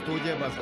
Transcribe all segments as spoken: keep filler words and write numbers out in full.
Студия «Базар».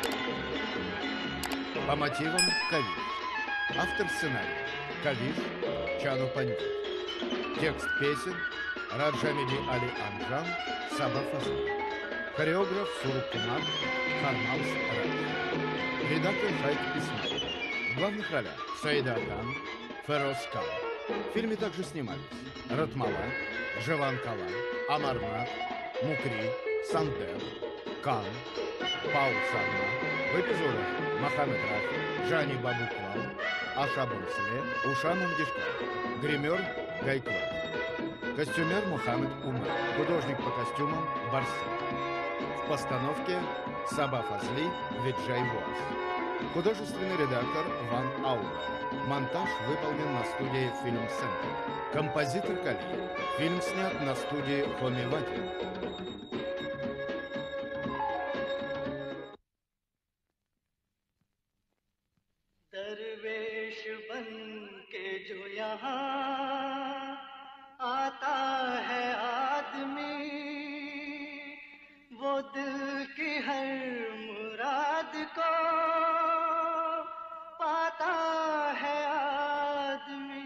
По мотивам Кавиш. Автор сценария Кавиш Чану Пандит. Текст песен Раджамиди Али Анджан, Саба Фазли. Хореограф Суруп Кумар, Хармалс Радж. Редактор Шайк Исмаил. В главных ролях Саида Аган, Фероз Кан. В фильме также снимались Ратмала, Джаван Калай, Амарнат, Мукри, Сандер, Кан, Пау Шарма. В эпизодах Мохаммед Рафи, Жани Бабуклал, Аша Бамсле, Уша Мандишкар. Гример Гайквад. Костюмер Мухаммед Умар. Художник по костюмам Барсе. В постановке Саба Фазли, Виджай Вос. Художественный редактор Ван Ауэр. Монтаж выполнен на студии Film Center. Композитор Кали. Фильм снят на студии Хоми Вади. दरवेश बन के जो यहाँ आता है आदमी, वो दिल की हर मुराद को पाता है आदमी।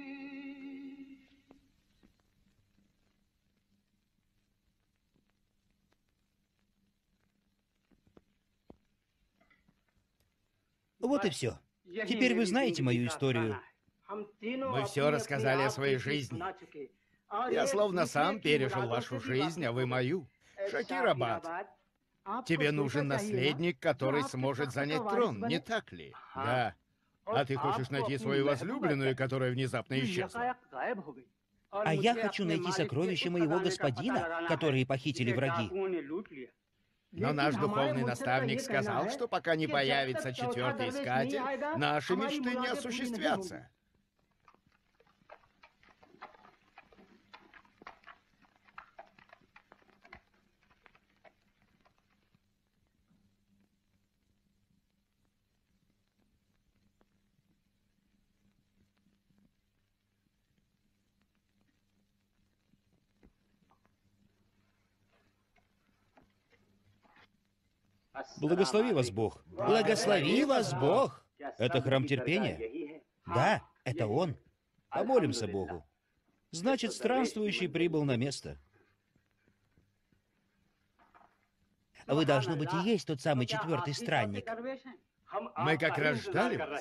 Вот и все. Теперь вы знаете мою историю. Мы все рассказали о своей жизни. Я словно сам пережил вашу жизнь, а вы мою. Шакирабад, тебе нужен наследник, который сможет занять трон, не так ли? Да. А ты хочешь найти свою возлюбленную, которая внезапно исчезла? А я хочу найти сокровища моего господина, которые похитили враги. Но наш духовный наставник сказал, что пока не появится четвертый искатель, наши мечты не осуществятся. Благослови вас Бог. Благослови вас Бог. Это храм терпения? Да, это он. Помолимся Богу. Значит, странствующий прибыл на место. Вы, должно быть, и есть тот самый четвертый странник. Мы как раз ждали вас.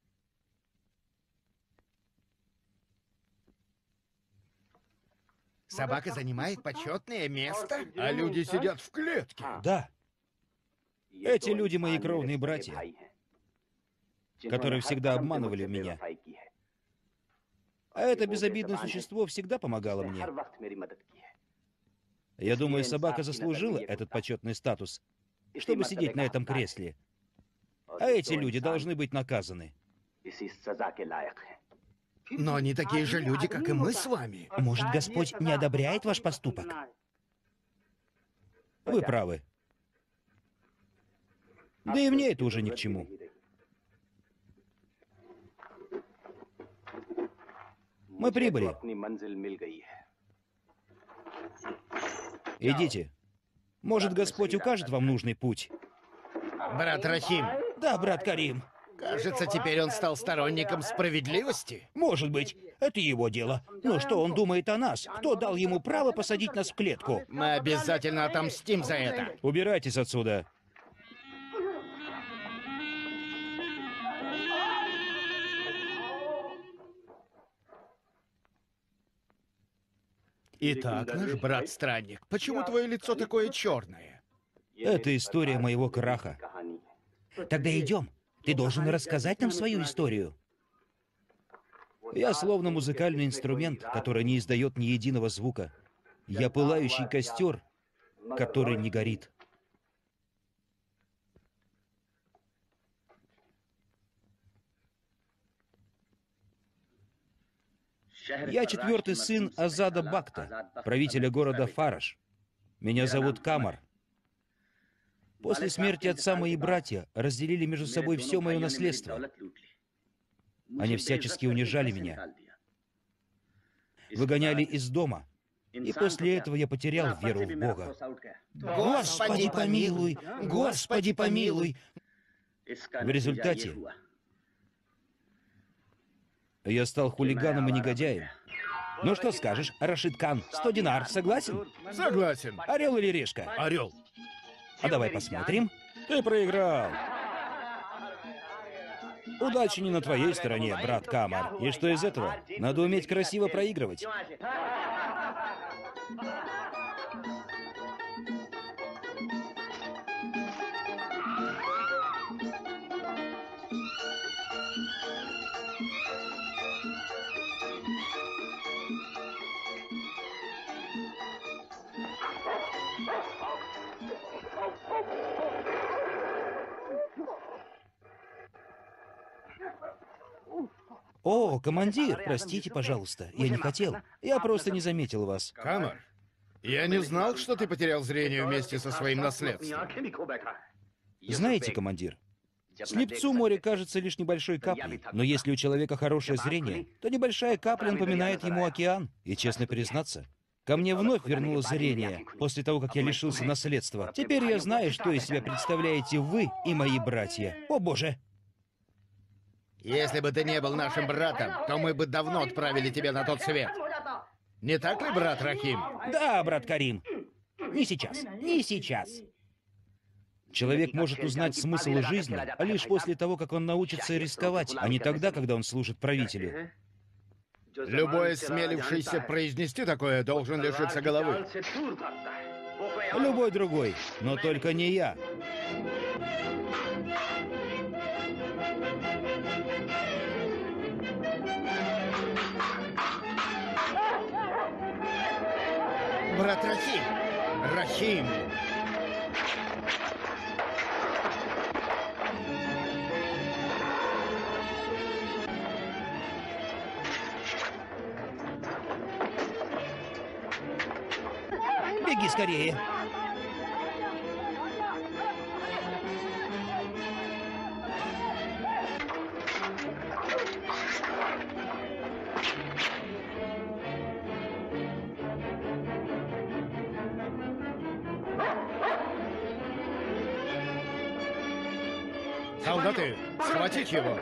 Собака занимает почетное место, а люди сидят в клетке. Да. Эти люди мои кровные братья, которые всегда обманывали меня. А это безобидное существо всегда помогало мне. Я думаю, собака заслужила этот почетный статус, чтобы сидеть на этом кресле. А эти люди должны быть наказаны. Но они такие же люди, как и мы с вами. Может, Господь не одобряет ваш поступок? Вы правы. Да и мне это уже ни к чему. Мы прибыли. Идите. Может, Господь укажет вам нужный путь? Брат Рахим. Да, брат Карим. Кажется, теперь он стал сторонником справедливости. Может быть, это его дело. Но что он думает о нас? Кто дал ему право посадить нас в клетку? Мы обязательно отомстим за это. Убирайтесь отсюда. Итак, наш брат-странник, почему твое лицо такое черное? Это история моего краха. Тогда идем. Ты должен рассказать нам свою историю. Я словно музыкальный инструмент, который не издает ни единого звука. Я пылающий костер, который не горит. Я четвертый сын Азада Бакта, правителя города Фараш. Меня зовут Камар. После смерти отца мои братья разделили между собой все мое наследство. Они всячески унижали меня. Выгоняли из дома. И после этого я потерял веру в Бога. Господи помилуй! Господи помилуй! В результате я стал хулиганом и негодяем. Ну что скажешь, Рашид Кан, сто динар, согласен? Согласен. Орел или решка? Орел. А давай посмотрим. Ты проиграл. Удача не на твоей стороне, брат Камар. И что из этого? Надо уметь красиво проигрывать. О, командир, простите, пожалуйста, я не хотел. Я просто не заметил вас. Камар, я не знал, что ты потерял зрение вместе со своим наследством. Знаете, командир, слепцу море кажется лишь небольшой каплей, но если у человека хорошее зрение, то небольшая капля напоминает ему океан. И, честно признаться, ко мне вновь вернулось зрение после того, как я лишился наследства. Теперь я знаю, что из себя представляете вы и мои братья. О, боже! Если бы ты не был нашим братом, то мы бы давно отправили тебя на тот свет. Не так ли, брат Рахим? Да, брат Карим. Не сейчас, не сейчас. Человек может узнать смысл жизни лишь после того, как он научится рисковать, а не тогда, когда он служит правителю. Любой, осмелившийся произнести такое, должен лишиться головы. Любой другой, но только не я. Брат Рахим! Рахим! Беги скорее! Солдаты, схватить его!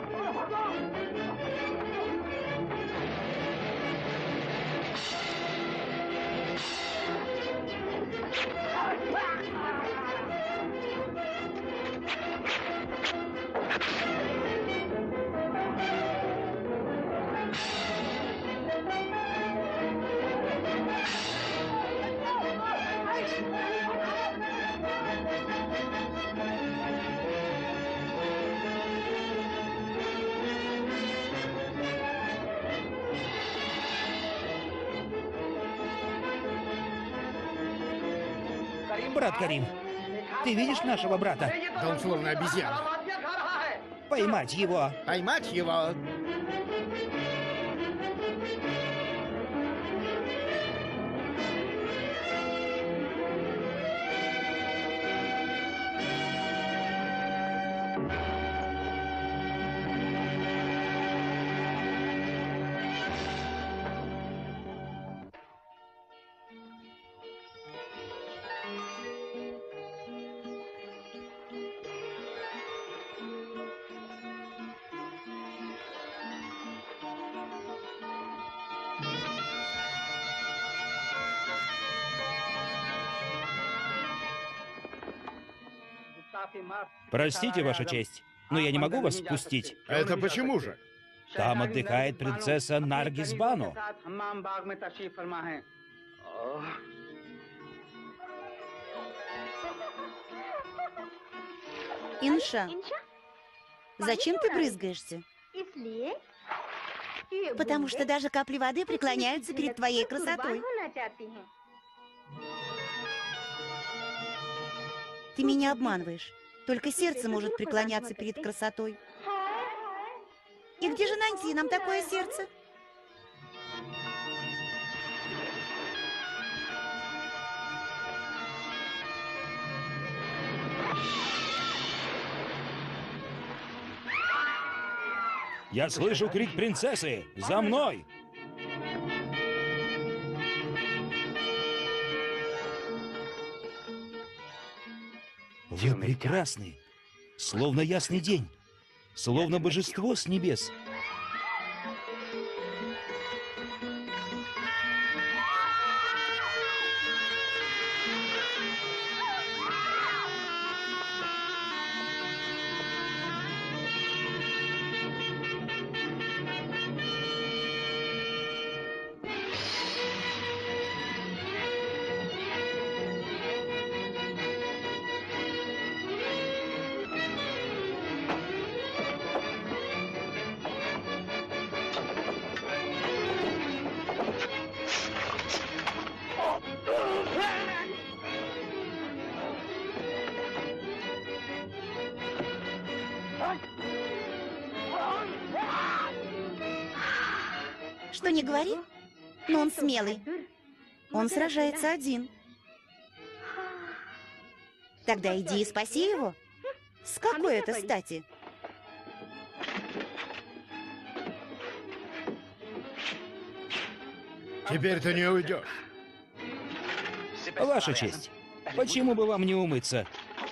Брат Карим, ты видишь нашего брата? Да он словно обезьяна. Поймать его! Поймать его! Простите, Ваша честь, но я не могу вас впустить. Это почему же? Там отдыхает принцесса Наргиз Бану. Инша, зачем ты брызгаешься? Потому что даже капли воды преклоняются перед твоей красотой. Ты меня обманываешь. Только сердце может преклоняться перед красотой. И где же найти нам такое сердце? Я слышу крик принцессы! За мной! Вы прекрасны, словно ясный день, словно божество с небес. Что не говори, но он смелый. Он сражается один. Тогда иди и спаси его. С какой это стати? Теперь ты не уйдешь. Ваша честь, почему бы вам не умыться?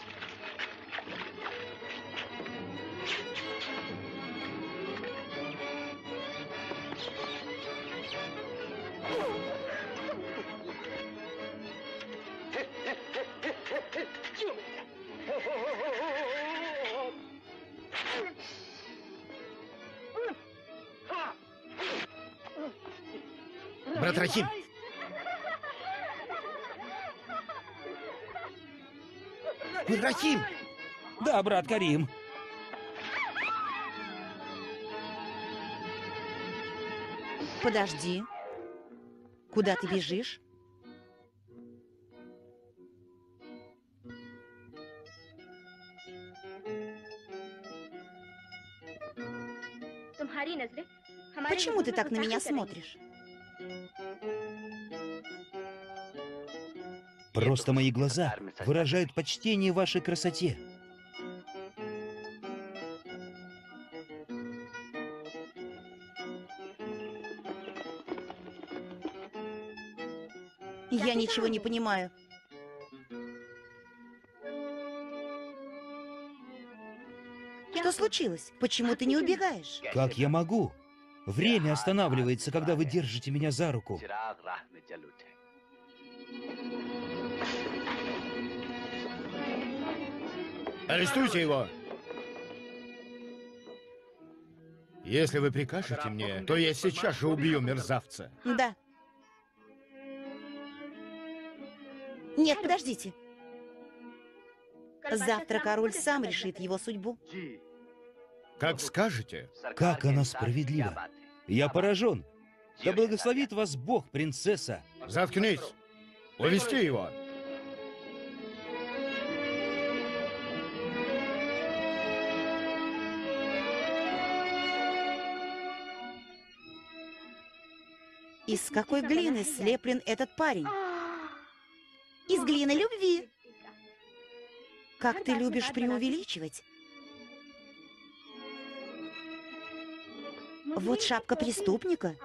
Брат Рахим! Рахим! Да, брат Карим. Подожди. Куда ты бежишь? Почему ты так на меня смотришь? Просто мои глаза выражают почтение вашей красоте. Я ничего не понимаю. Что случилось? Почему ты не убегаешь? Как я могу? Время останавливается, когда вы держите меня за руку. Арестуйте его! Если вы прикажете мне, то я сейчас же убью мерзавца. Да. Нет, подождите. Завтра король сам решит его судьбу. Как скажете. Как она справедлива. Я поражен. Да благословит вас Бог, принцесса. Заткнись! Увести его! Из какой глины слеплен этот парень? Из глины любви. Как ты любишь преувеличивать. Вот шапка преступника.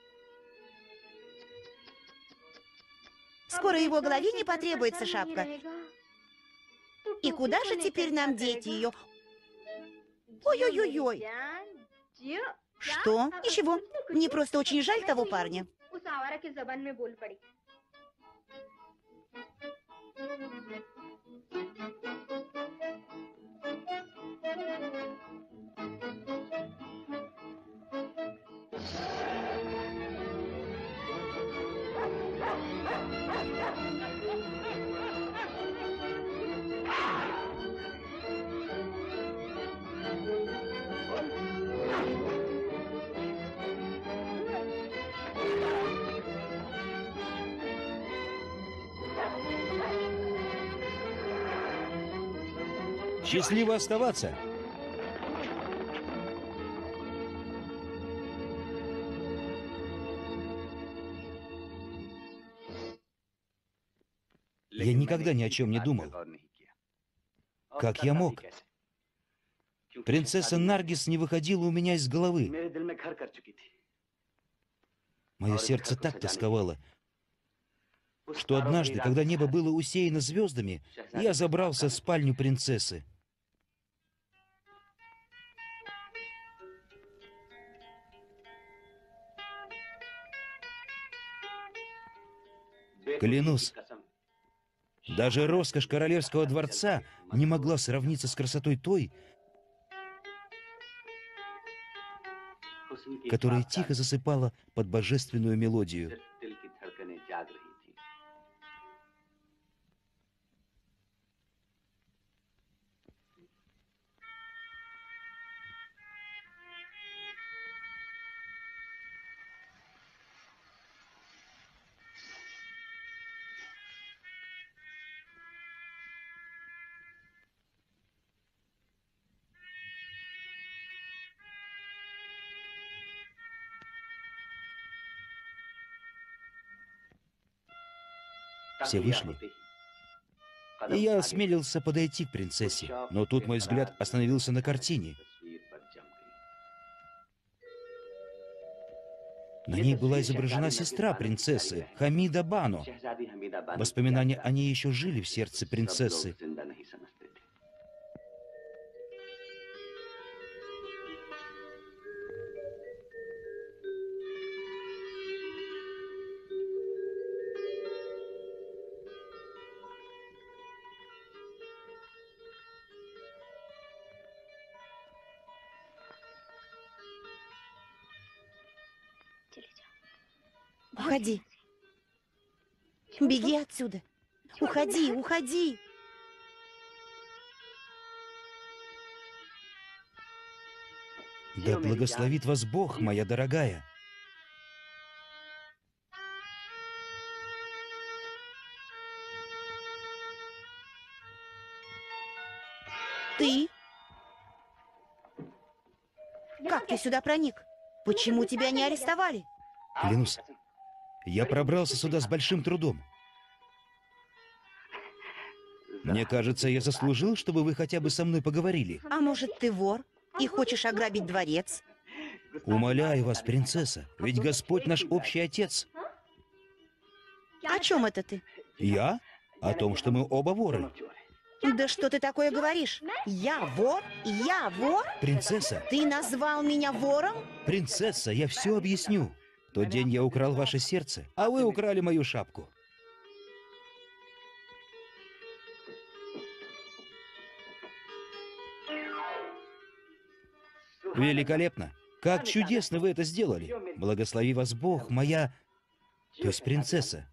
Скоро его голове не потребуется шапка. И куда же теперь нам деть ее? Ой-ой-ой-ой. Что? Ничего. Мне просто очень жаль того парня. Счастливо оставаться. Я никогда ни о чем не думал. Как я мог? Принцесса Наргис не выходила у меня из головы. Мое сердце так тосковало. что однажды, когда небо было усеяно звездами, я забрался в спальню принцессы. Клянусь, даже роскошь королевского дворца не могла сравниться с красотой той, которая тихо засыпала под божественную мелодию. Все вышли. И я осмелился подойти к принцессе, но тут мой взгляд остановился на картине. На ней была изображена сестра принцессы, Хамида Бано. Воспоминания о ней еще жили в сердце принцессы. Уходи. Беги отсюда. Уходи, уходи. Да благословит вас Бог, моя дорогая. Ты? Как ты сюда проник? Почему тебя не арестовали? Клянусь, я пробрался сюда с большим трудом. Мне кажется, я заслужил, чтобы вы хотя бы со мной поговорили. А может, ты вор и хочешь ограбить дворец? Умоляю вас, принцесса, ведь Господь наш общий отец. О чем это ты? Я? О том, что мы оба воры. Да что ты такое говоришь? Я вор? Я вор? Принцесса, Ты назвал меня вором? принцесса, я все объясню. В тот день я украл ваше сердце, а вы украли мою шапку. Великолепно! Как чудесно вы это сделали! Благослови вас Бог, моя... То есть принцесса.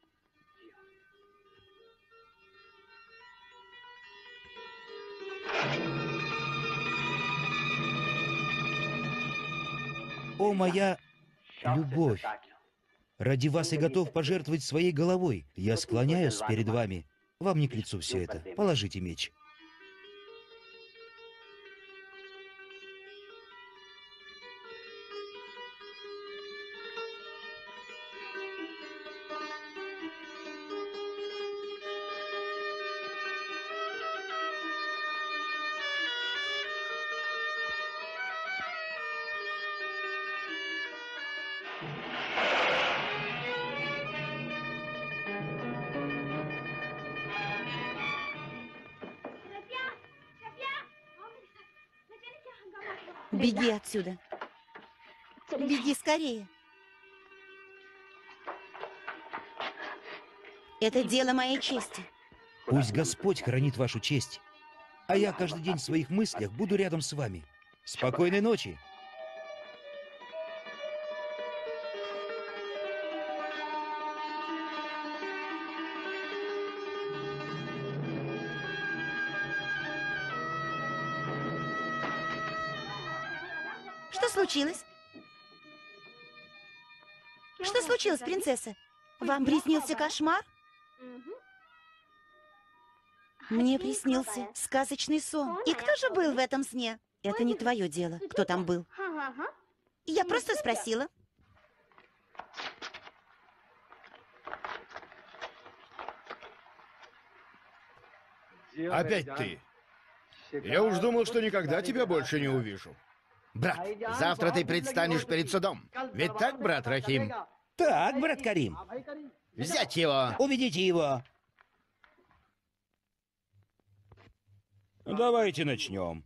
О, моя любовь! Ради вас я готов пожертвовать своей головой. Я склоняюсь перед вами. Вам не к лицу все это. Положите меч. Беги отсюда. Беги скорее. Это дело моей чести. Пусть Господь хранит вашу честь, а я каждый день в своих мыслях буду рядом с вами. Спокойной ночи! Что случилось? Что случилось, принцесса? Вам приснился кошмар? Мне приснился сказочный сон. И кто же был в этом сне? Это не твое дело, кто там был. Я просто спросила. Опять ты. Я уж думал, что никогда тебя больше не увижу. Брат, завтра ты предстанешь перед судом. Ведь так, брат Рахим? Так, брат Карим. Взять его! Уведите его! Давайте начнем.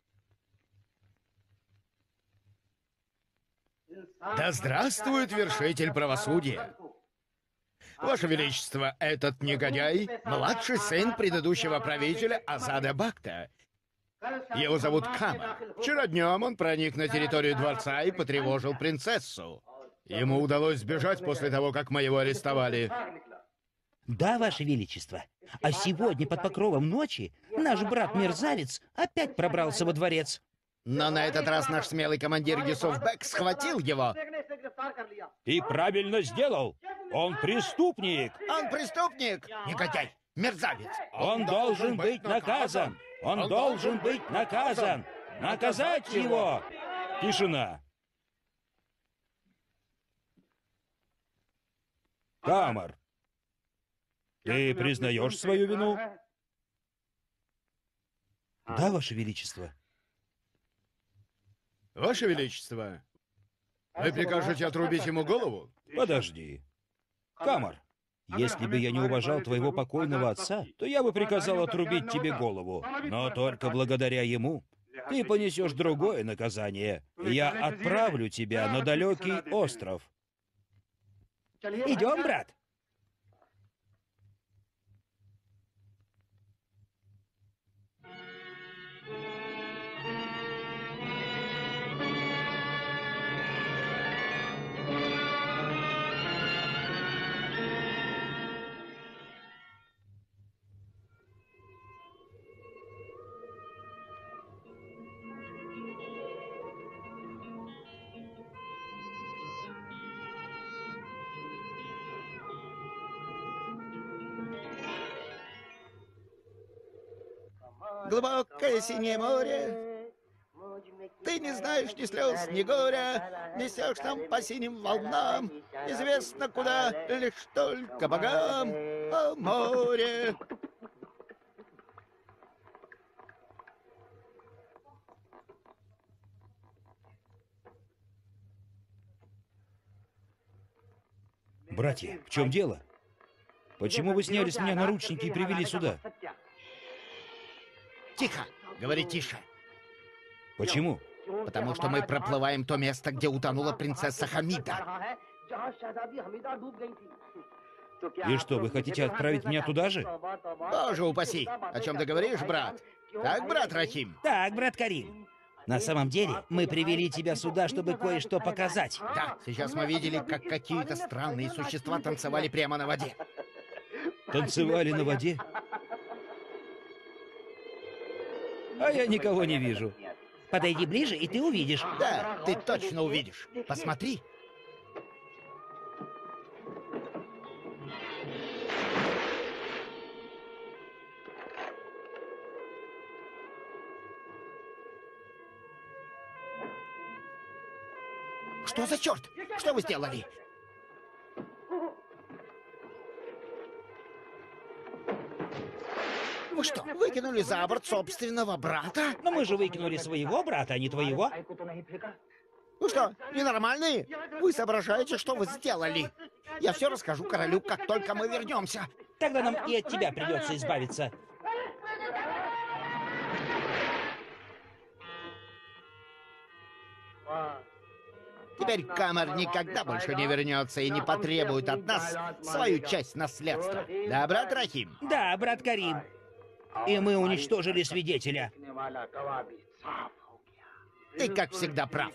Да здравствует вершитель правосудия! Ваше Величество, этот негодяй — младший сын предыдущего правителя Азада Бакта. Его зовут Камар. Вчера днем он проник на территорию дворца и потревожил принцессу. Ему удалось сбежать после того, как мы его арестовали. Да, Ваше Величество. А сегодня под покровом ночи наш брат-мерзавец опять пробрался во дворец. Но на этот раз наш смелый командир Юсуф Бек схватил его. И правильно сделал. Он преступник. Он преступник! Негодяй! Мерзавец! Он должен быть наказан. Он должен быть наказан. Наказать его! Тишина! Камар, ты признаешь свою вину? Да, Ваше Величество. Ваше Величество, вы прикажете отрубить ему голову? Подожди. Камар, если бы я не уважал твоего покойного отца, то я бы приказал отрубить тебе голову. Но только благодаря ему ты понесешь другое наказание. Я отправлю тебя на далекий остров. Идем, брат? Глубокое синее море. Ты не знаешь ни слез, ни горя, несешь там по синим волнам. Известно куда, лишь только богам, о море. Братья, в чем дело? Почему вы сняли с меня наручники и привели сюда? Тихо! Говори тише. Почему? Потому что мы проплываем то место, где утонула принцесса Хамида. И что, вы хотите отправить меня туда же? Боже упаси! О чем ты говоришь, брат? Так, брат Рахим? Так, брат Карим. На самом деле, мы привели тебя сюда, чтобы кое-что показать. Да, сейчас мы видели, как какие-то странные существа танцевали прямо на воде. Танцевали на воде? А я никого не вижу. Подойди ближе, и ты увидишь. Да, ты точно увидишь. Посмотри. Что за черт? Что вы сделали? Вы что, выкинули за борт собственного брата? Но мы же выкинули своего брата, а не твоего. Вы что, ненормальные? Вы соображаете, что вы сделали? Я все расскажу королю, как только мы вернемся. Тогда нам и от тебя придется избавиться. Теперь Камар никогда больше не вернется и не потребует от нас свою часть наследства. Да, брат Рахим? Да, брат Карим. И мы уничтожили свидетеля. Ты, как всегда, прав.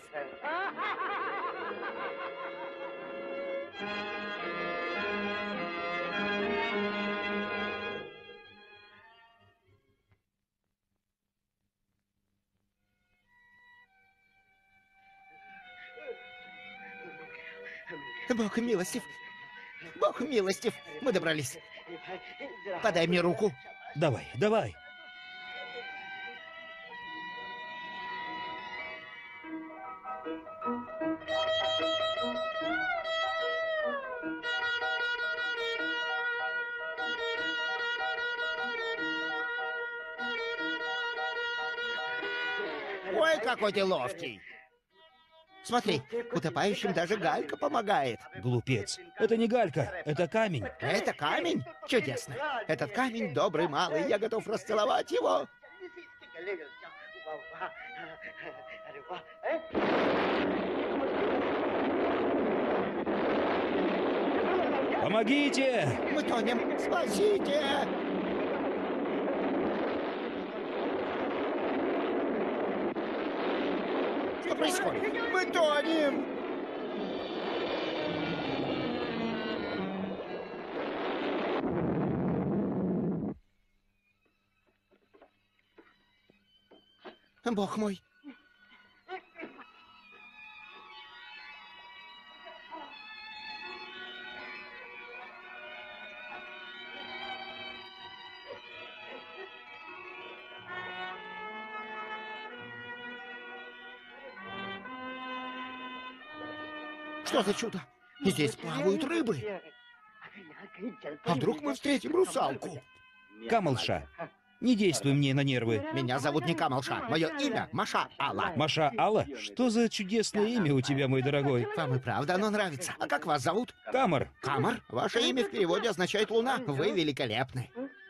Бог милостив. Бог милостив. Мы добрались. Подай мне руку. Давай, давай. Ой, какой ты ловкий. Смотри, утопающим даже галька помогает. Глупец. Это не галька, это камень. Это камень? Чудесно. Этот камень добрый малый, я готов расцеловать его. Помогите! Мы тонем. Спасите! Что происходит? Мы тонем! Бог мой! Что за чудо? Здесь плавают рыбы. А вдруг мы встретим русалку? Камалша, не действуй мне на нервы. Меня зовут не Камалша. Мое имя Маша Алла. Маша Алла? Что за чудесное имя у тебя, мой дорогой? Вам и правда оно нравится. А как вас зовут? Камар. Камар? Ваше имя в переводе означает луна. Вы великолепны.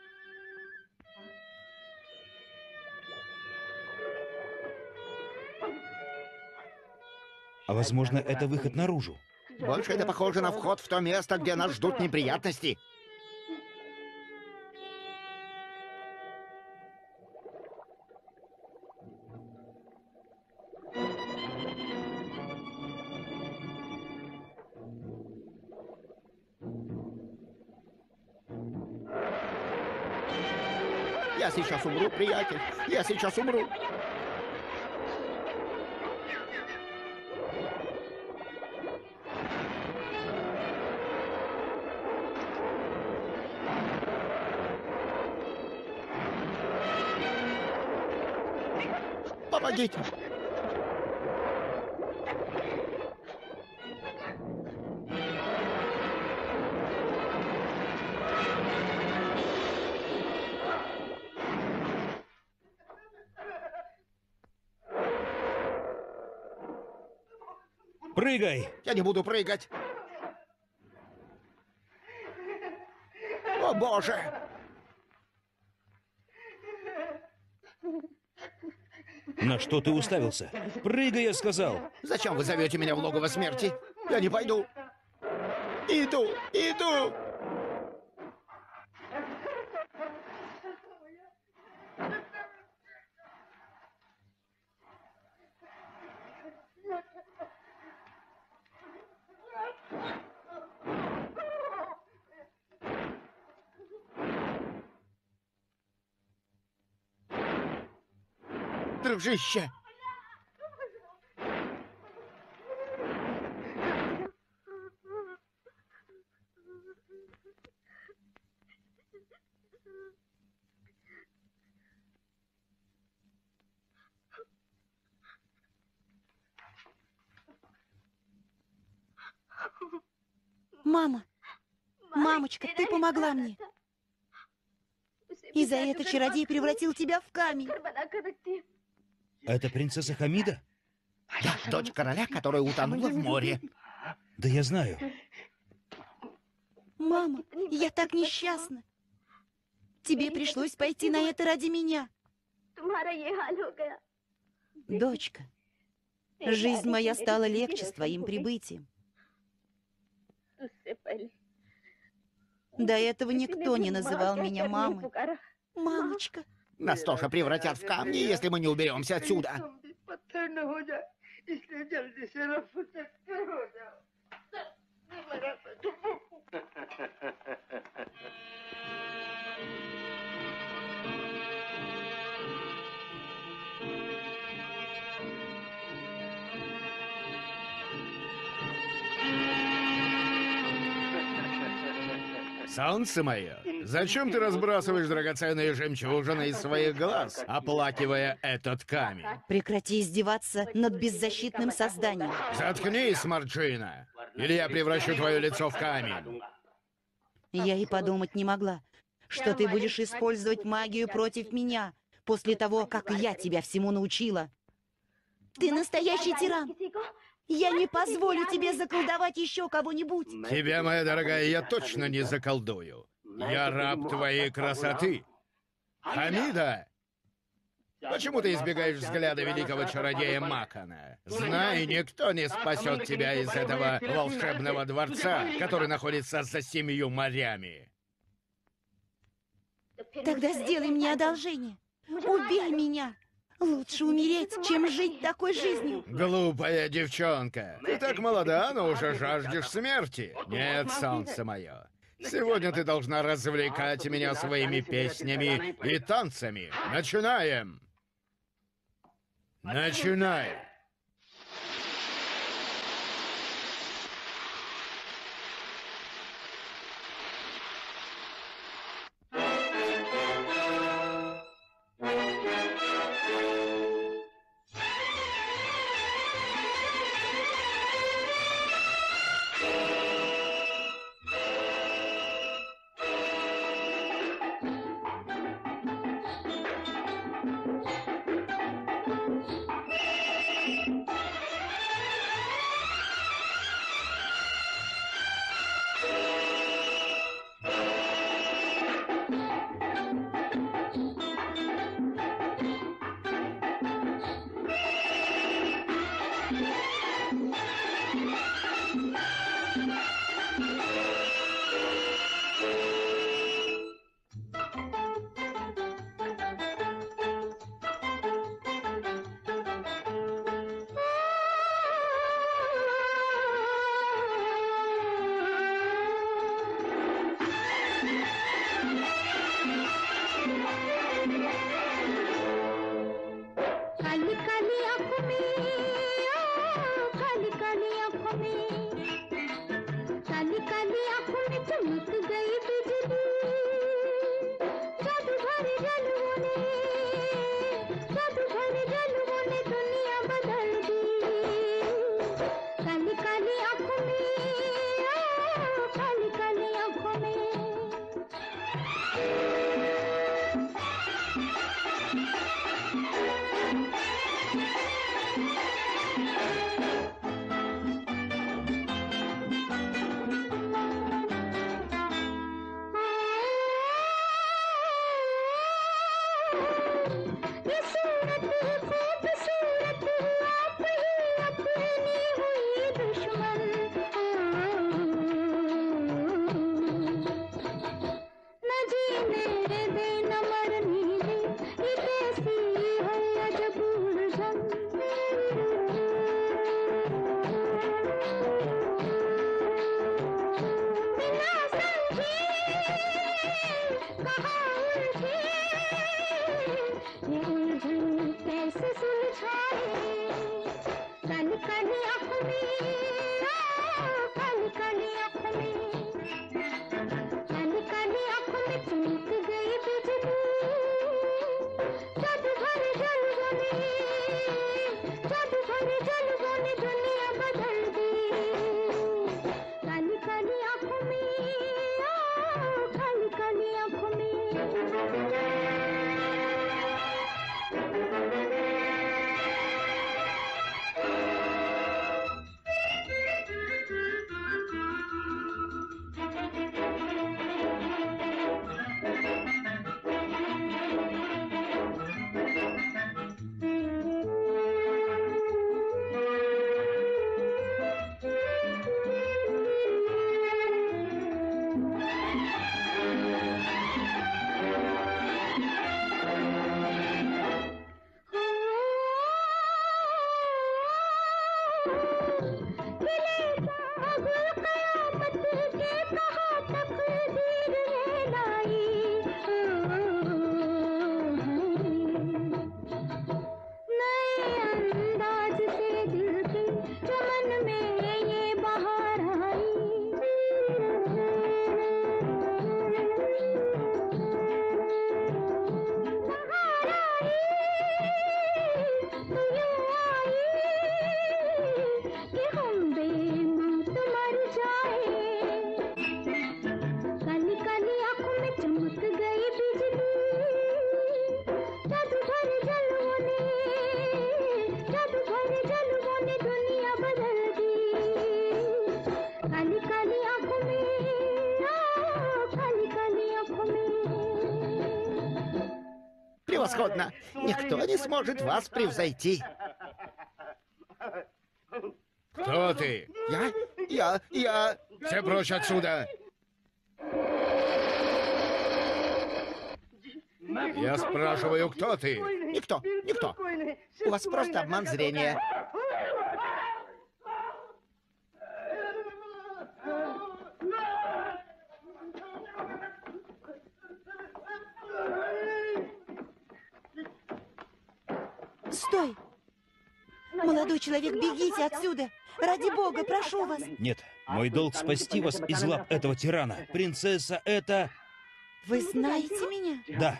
А возможно, это выход наружу. Больше это похоже на вход в то место, где нас ждут неприятности. Я сейчас умру, приятель. Я сейчас умру. Помогите! Прыгай! Я не буду прыгать. О, Боже! На что ты уставился? Прыгай, я сказал! Зачем вы зовете меня в логово смерти? Я не пойду. Иду, иду! Дружище! Мама, мамочка, ты помогла мне. И за это чародей превратил тебя в камень. Это принцесса Хамида? Да, дочь короля, которая утонула в море. Да я знаю. Мама, я так несчастна. Тебе пришлось пойти на это ради меня. Дочка, жизнь моя стала легче с твоим прибытием. До этого никто не называл меня мамой. Мамочка. Нас тоже превратят в камни, если мы не уберемся отсюда. Солнце мое, зачем ты разбрасываешь драгоценные жемчужины из своих глаз, оплакивая этот камень? Прекрати издеваться над беззащитным созданием. Заткнись, Марджина, или я превращу твое лицо в камень. Я и подумать не могла, что ты будешь использовать магию против меня, после того, как я тебя всему научила. Ты настоящий тиран. Я не позволю тебе заколдовать еще кого-нибудь. Тебя, моя дорогая, я точно не заколдую. Я раб твоей красоты. Хамида! Почему ты избегаешь взгляда великого чародея Макана? Знай, никто не спасет тебя из этого волшебного дворца, который находится за семью морями. Тогда сделай мне одолжение. Убей меня. Лучше умереть, чем жить такой жизнью. Глупая девчонка. Ты так молода, но уже жаждешь смерти. Нет, солнце мое. Сегодня ты должна развлекать меня своими песнями и танцами. Начинаем! Начинаем! काली काली आंखों में, काली काली आंखों में, काली काली आंखों में चमक गई बिजली। जादू भरे जलवों ने, जादू भरे जलवों ने दुनिया बदल दी। काली काली आंखों में, काली काली आंखों में। ये सूरत खूबसूरत आप ही अपनी हुई दुश्मन। न जीने दे न मरने दे, ये कैसी है अजब उलझन। बिना समझे कहाँ उलझे ये उलझन। Превосходно! Никто не сможет вас превзойти. Кто ты? Я? Я? Я... Все прочь отсюда! Я спрашиваю, кто ты? Никто, никто. У вас просто обман зрения. Стой! Молодой человек, бегите отсюда! Ради бога, прошу вас! Нет, мой долг спасти вас из лап этого тирана. Принцесса, это... Вы знаете меня? Да.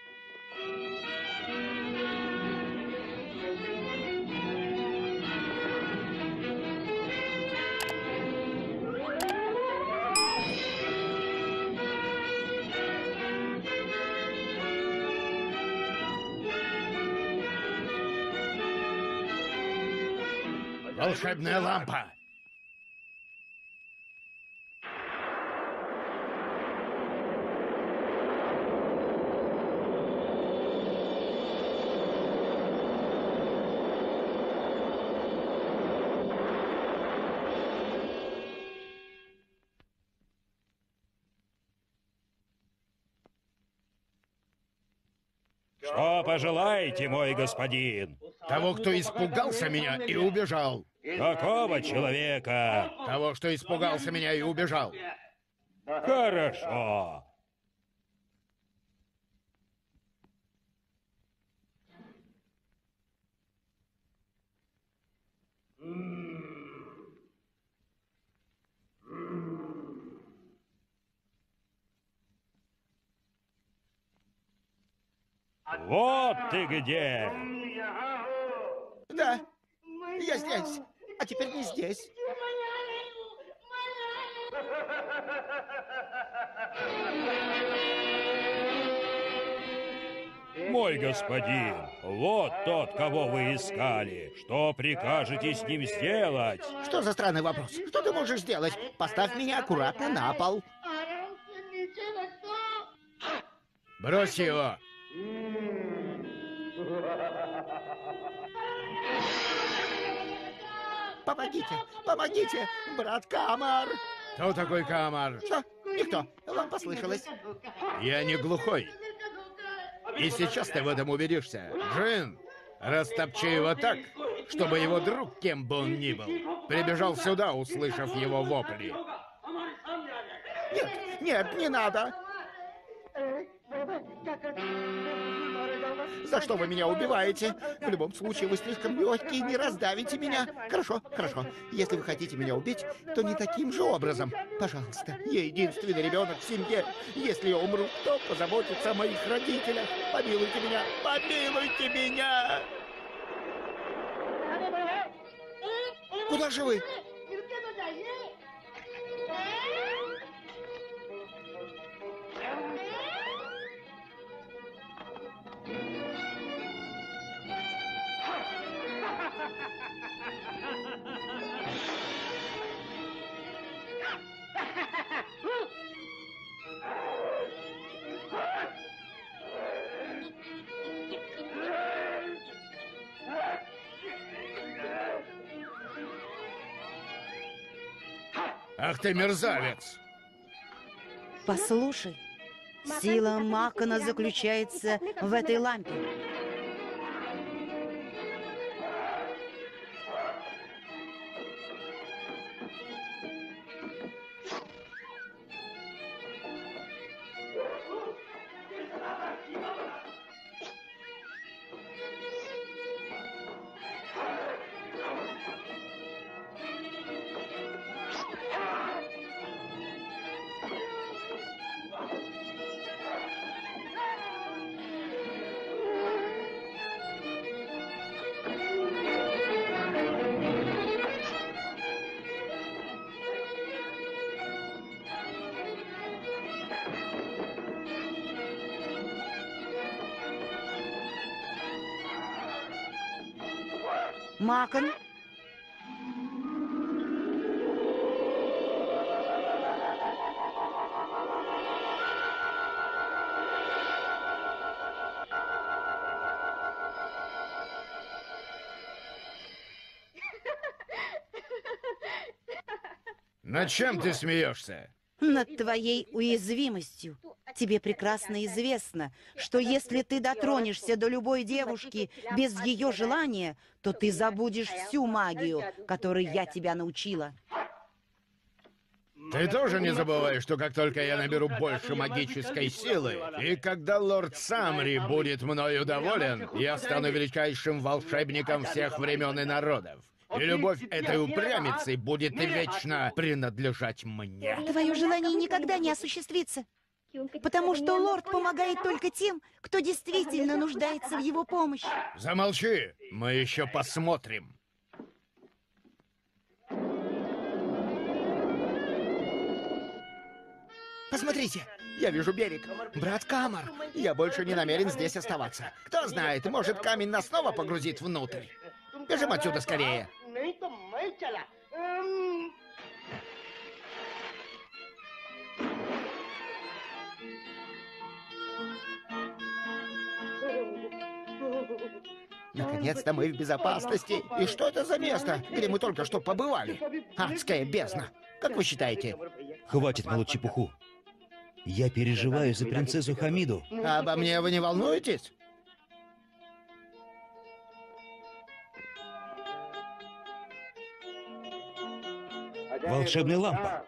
Волшебная лампа! Что пожелаете, мой господин? Того, кто испугался меня и убежал. Какого человека? Того, что испугался меня и убежал. Хорошо. Вот ты где! Да, я здесь, а теперь не здесь. Мой господин, вот тот, кого вы искали. Что прикажете с ним сделать? Что за странный вопрос? Что ты можешь сделать? Поставь меня аккуратно на пол. Брось его. Помогите, помогите, брат Камар. Кто такой Камар? Что? Никто. Вам послышалось. Я не глухой. И сейчас ты в этом убедишься. Джин, растопчи его так, чтобы его друг, кем бы он ни был, прибежал сюда, услышав его вопли. Нет, нет, не надо. За что вы меня убиваете? В любом случае, вы слишком легкие, не раздавите меня. Хорошо, хорошо. Если вы хотите меня убить, то не таким же образом. Пожалуйста, я единственный ребенок в семье. Если я умру, кто позаботится о моих родителях? Помилуйте меня, помилуйте меня! Куда же вы? Ах ты мерзавец! Послушай, сила Макона заключается в этой лампе. Макон? Над чем ты смеешься? Над твоей уязвимостью. Тебе прекрасно известно, что если ты дотронешься до любой девушки без ее желания, то ты забудешь всю магию, которой я тебя научила. Ты тоже не забывай, что как только я наберу больше магической силы, и когда лорд Самри будет мною доволен, я стану величайшим волшебником всех времен и народов. И любовь этой упрямицы будет вечно принадлежать мне. Твое желание никогда не осуществится, потому что лорд помогает только тем, кто действительно нуждается в его помощи. Замолчи, мы еще посмотрим. Посмотрите, я вижу берег. Брат Камар, я больше не намерен здесь оставаться. Кто знает, может, камень нас снова погрузит внутрь. Бежим отсюда скорее. नहीं तो मैं चला अम्म, Наконец-то мы в безопасности. И что это за место, где мы только что побывали? Адская бездна. Как вы считаете? Хватит молоть чепуху. Я переживаю за принцессу Хамиду. Обо мне вы не волнуетесь? Волшебная лампа.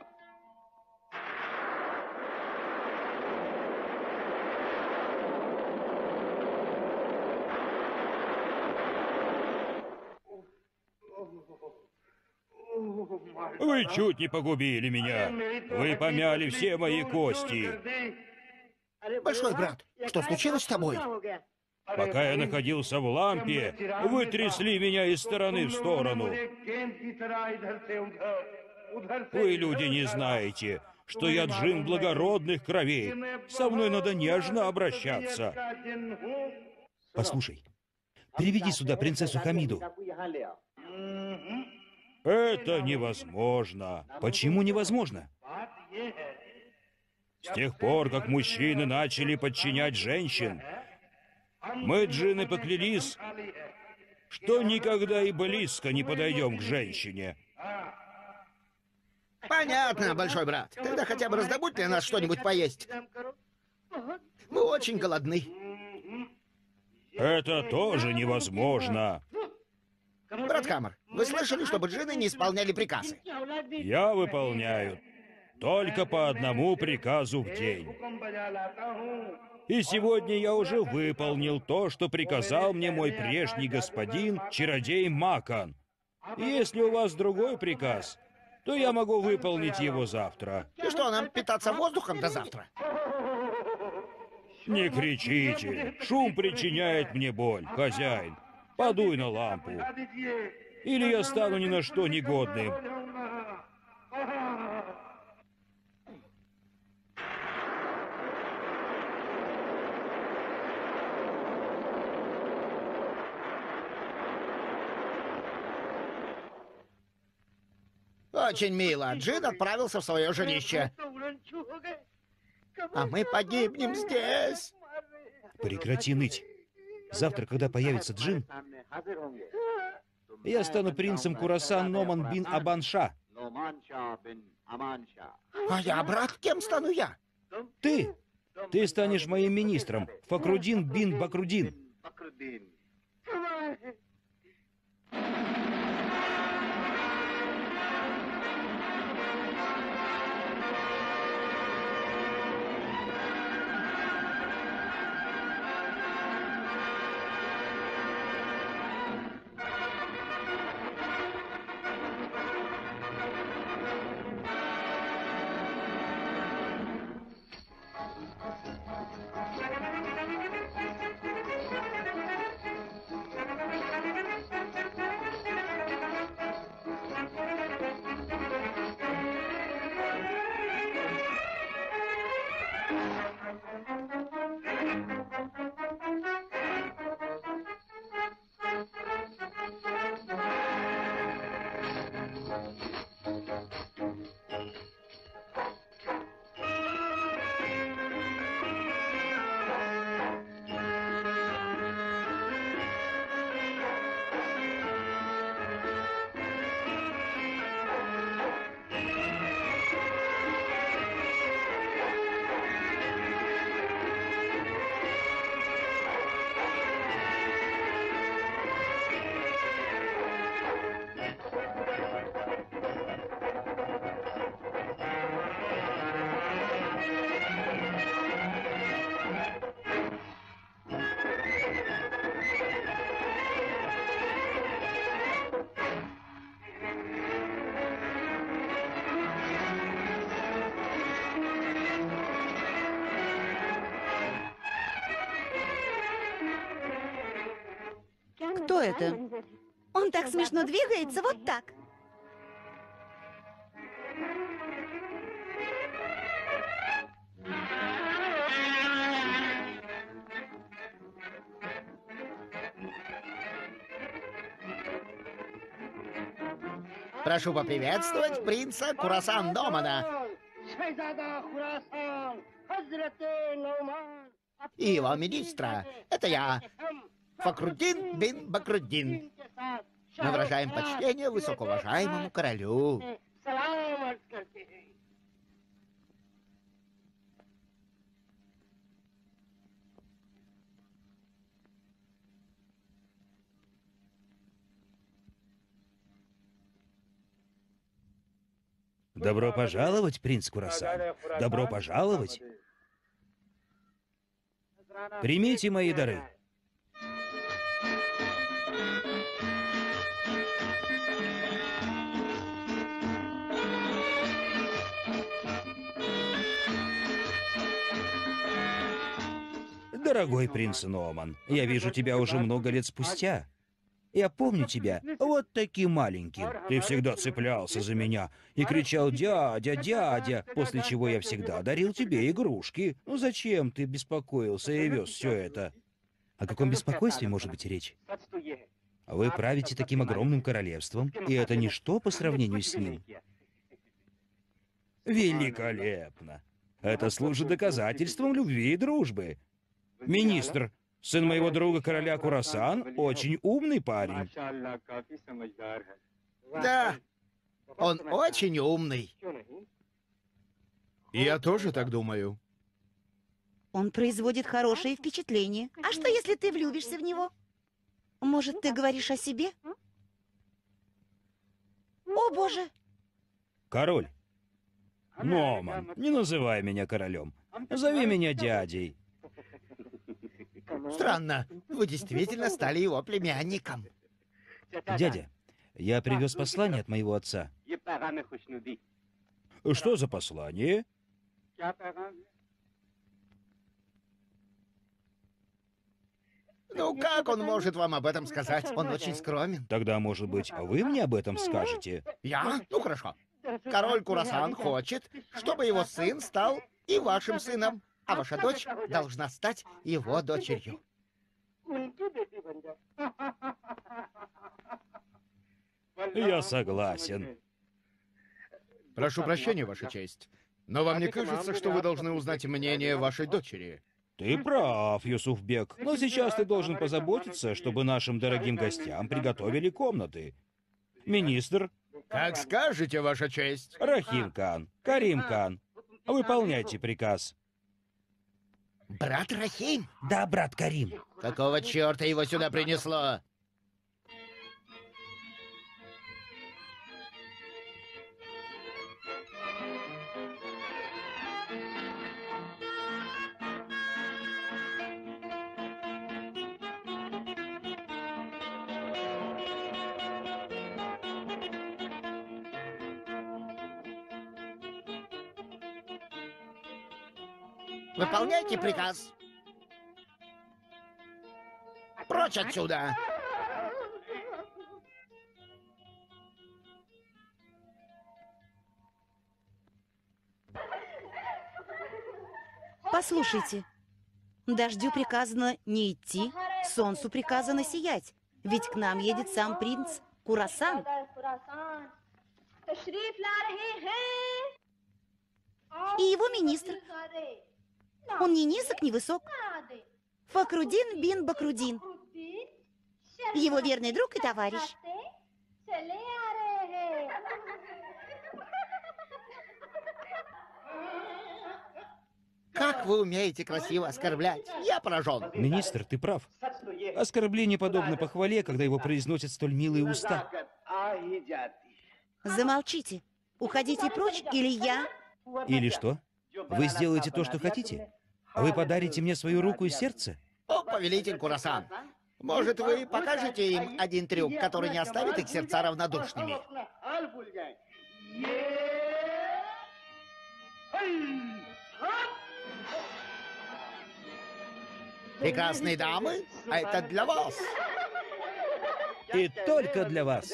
Вы чуть не погубили меня. Вы помяли все мои кости. Большой брат, что случилось с тобой? Пока я находился в лампе, вы трясли меня из стороны в сторону. Вы, люди, не знаете, что я джин благородных кровей. Со мной надо нежно обращаться. Послушай, приведи сюда принцессу Хамиду. Это невозможно. Почему невозможно? С тех пор, как мужчины начали подчинять женщин, мы, джинны, поклялись, что никогда и близко не подойдем к женщине. Понятно, большой брат. Тогда хотя бы раздобудь для нас что-нибудь поесть. Мы очень голодны. Это тоже невозможно. Брат Камар, вы слышали, чтобы джинны не исполняли приказы? Я выполняю только по одному приказу в день. И сегодня я уже выполнил то, что приказал мне мой прежний господин, чародей Макан. Если у вас другой приказ, то я могу выполнить его завтра. И что, нам питаться воздухом до завтра? Не кричите. Шум причиняет мне боль, хозяин. Подуй на лампу. Или я стану ни на что негодным. Очень мило. Джин отправился в свое жилище. А мы погибнем здесь. Прекрати ныть. Завтра, когда появится джин, я стану принцем Курасан Номан бин Абанша. А я, брат, кем стану я? Ты! Ты станешь моим министром, Факрудин бин Бакрудин. Кто это? Он так смешно двигается, вот так. Прошу поприветствовать принца Курасан Номана и его министра. Это я, Фахруддин бин Бакруддин. Мы выражаем почтение высокоуважаемому королю. Добро пожаловать, принц Курасан. Добро пожаловать. Примите мои дары. Дорогой принц Номан, я вижу тебя уже много лет спустя. Я помню тебя вот таким маленьким. Ты всегда цеплялся за меня и кричал «Дядя, дядя», после чего я всегда дарил тебе игрушки. Ну зачем ты беспокоился и вез все это? О каком беспокойстве может быть речь? Вы правите таким огромным королевством, и это ничто по сравнению с ним. Великолепно! Это служит доказательством любви и дружбы. Министр, сын моего друга короля Курасан, очень умный парень. Да, он очень умный. Я тоже так думаю. Он производит хорошее впечатление. А что, если ты влюбишься в него? Может, ты говоришь о себе? О, боже! Король. Номан, не называй меня королем. Зови меня дядей. Странно, вы действительно стали его племянником. Дядя, я привез послание от моего отца. Что за послание? Ну, как он может вам об этом сказать? Он очень скромен. Тогда, может быть, вы мне об этом скажете? Я? Ну, хорошо. Король Курасан хочет, чтобы его сын стал и вашим сыном, а ваша дочь должна стать его дочерью. Я согласен. Прошу прощения, Ваша честь. Но вам не кажется, что вы должны узнать мнение вашей дочери? Ты прав, Юсуфбек. Но сейчас ты должен позаботиться, чтобы нашим дорогим гостям приготовили комнаты. Министр, Как скажете, Ваша честь. Рахим Кан, Карим Кан, выполняйте приказ. Брат Рахим? Да, брат Карим. Какого черта его сюда принесло? Выполняйте приказ. Прочь отсюда! Послушайте, дождю приказано не идти, солнцу приказано сиять. Ведь к нам едет сам принц Курасан. И его министр. Он ни низок, ни высок. Фахруддин бин Бакруддин. Его верный друг и товарищ. Как вы умеете красиво оскорблять? Я поражен. Министр, ты прав. Оскорбление подобно похвале, когда его произносят столь милые уста. Замолчите. Уходите прочь, или я... Или что? Вы сделаете то, что хотите? Вы подарите мне свою руку и сердце? О, повелитель Курасан, может, вы покажете им один трюк, который не оставит их сердца равнодушными? Прекрасные дамы, а это для вас. И только для вас.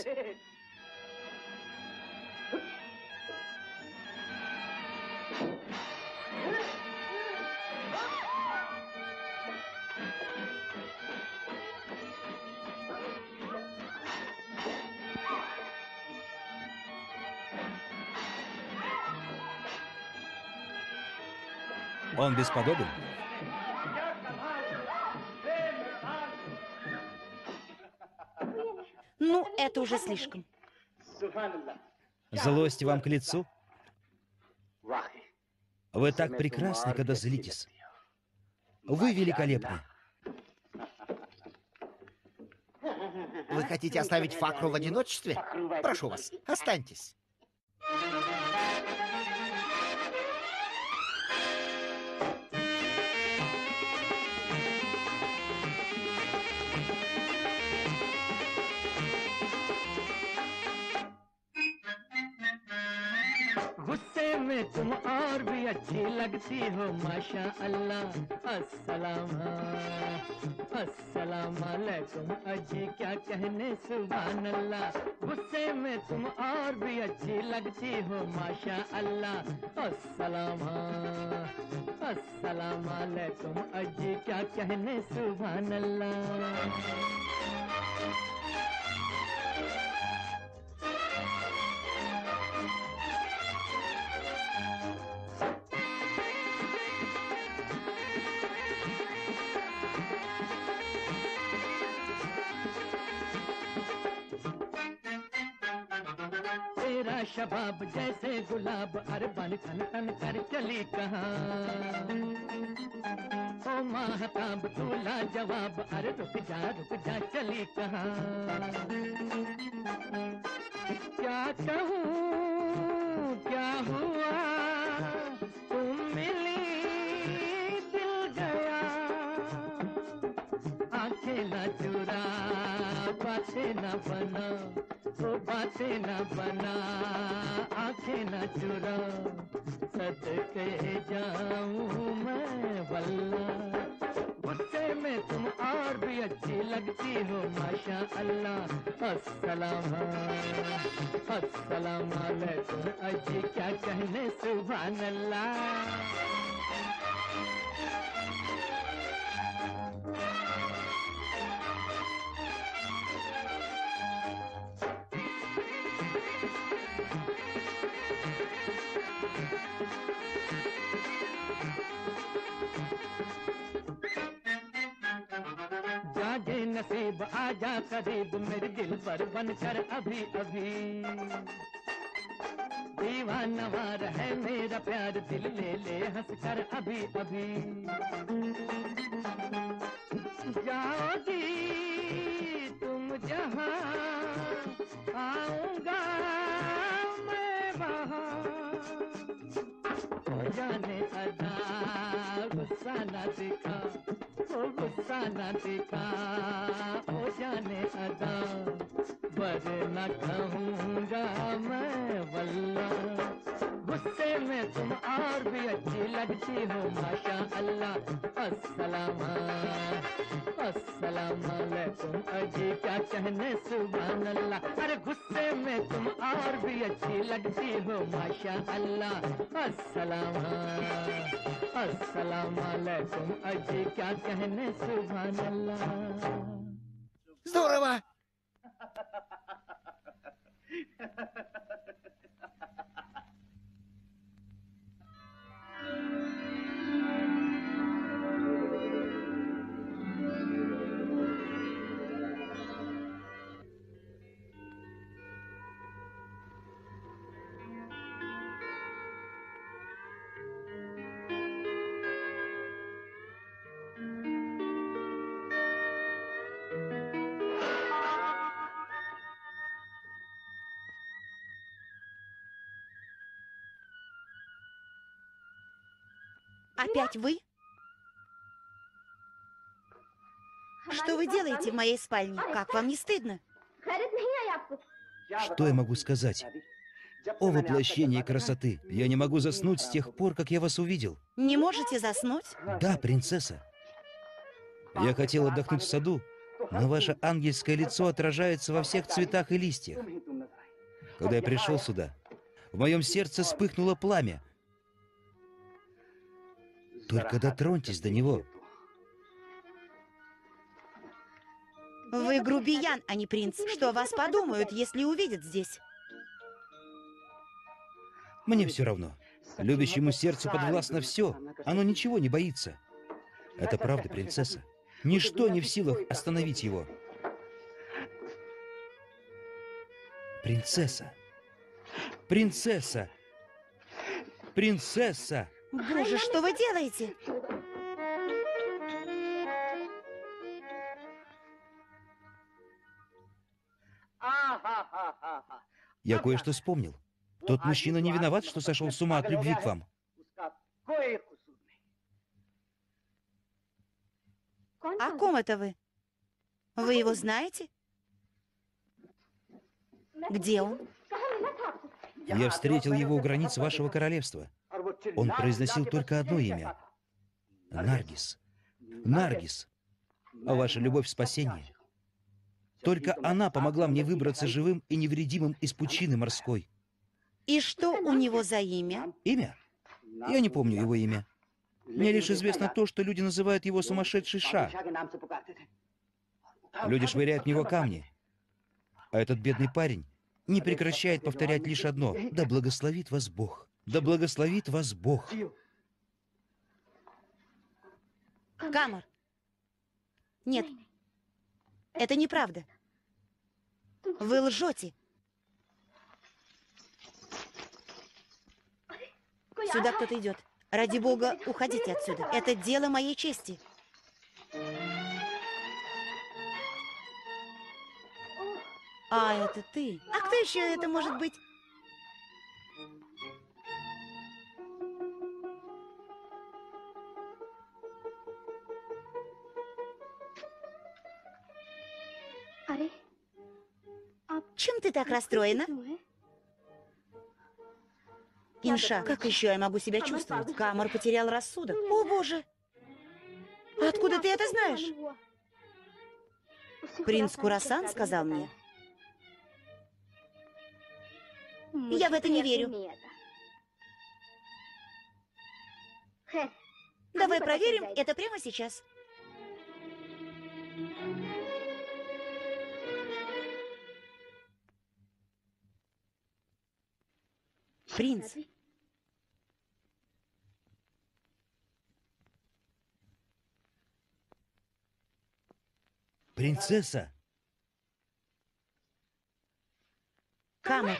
Он бесподобен? Ну, это уже слишком. Злость вам к лицу? Вы так прекрасны, когда злитесь. Вы великолепны. Вы хотите оставить Факру в одиночестве? Прошу вас, останьтесь. गुस्से में तुम और भी अच्छी लगती हो माशा अल्लाह अस्सलाम अस्सलाम वालेकुम अजी क्या कहने सुभान अल्लाह गुस्से में तुम और भी अच्छी लगती हो माशा अल्लाह अस्सलाम अस्सलाम वालेकुम अजी क्या कहने सुभान अल्लाह तेरा शबाब जैसे गुलाब अरबन खन तन कर चली कहाँ ओ माहताब तू लाजवाब अरे रुक जा रुक जा चली कहाँ क्या कहूँ क्या हुआ तुम मिली दिल गया आंखें न चुरा बातें न बना वो बातें न बना आंखें न चुरा सदके जाऊं मैं वल्ला गुस्से में तुम और भी अच्छी लगती हो माशा अल्लाह अस्सलाम अस्सलाम वालेकुम अजी क्या कहने सुभान अल्लाह जागे नसीब आजा करीब मेरे दिल पर बनकर अभी अभी दीवाना है मेरा प्यार दिल ले ले हंस कर अभी अभी जाओगी तुम जहाँ आऊंगा मैं वहाँ हो जाने अदा गुस्सा न दिखा ओ गुस्सा न दिखा ओ जाने अदा वरना कहूँगा मैं वल्ला गुस्से में तुम और भी अच्छी लगती हो माशा अल्लाह अस्सलाम अस्सलाम वालेकुम अजी क्या कहने सुभान अल्लाह अरे गुस्से में तुम और भी अच्छी लगती हो माशा अल्लाह अस्सलाम अस्सलाम वालेकुम अजी क्या कहने सुभान अल्लाह Здорово! Опять вы? Что вы делаете в моей спальне? Как вам не стыдно? Что я могу сказать? О, воплощение красоты! Я не могу заснуть с тех пор, как я вас увидел. Не можете заснуть? Да, принцесса. Я хотел отдохнуть в саду, Но ваше ангельское лицо отражается во всех цветах и листьях. Когда я пришел сюда, в моем сердце вспыхнуло пламя. Только дотроньтесь до него. Вы грубиян, а не принц. Что о вас подумают, если увидят здесь? Мне все равно. Любящему сердцу подвластно все. Оно ничего не боится. Это правда, принцесса. Ничто не в силах остановить его. Принцесса. Принцесса. Принцесса. Боже, что вы делаете? Я кое-что вспомнил. Тот мужчина не виноват, что сошел с ума от любви к вам. О ком это вы? Вы его знаете? Где он? Я встретил его у границ вашего королевства. Он произносил только одно имя. Наргис. Наргис. А ваша любовь — спасение. Только она помогла мне выбраться живым и невредимым из пучины морской. И что у него за имя? Имя? Я не помню его имя. Мне лишь известно то, что люди называют его сумасшедший Ша. Люди швыряют в него камни. А этот бедный парень не прекращает повторять лишь одно: «Да благословит вас Бог! Да благословит вас Бог!» Камар. Нет, это неправда. Вы лжете. Сюда кто-то идет. Ради бога, уходите отсюда. Это дело моей чести. А, это ты. А кто еще это может быть? Чем ты так расстроена? Инша, как еще я могу себя чувствовать? Камар потерял рассудок. О, боже! Откуда ты это знаешь? Принц Курасан сказал мне. Я в это не верю. Давай проверим это прямо сейчас. Принц. Принцесса. Камар.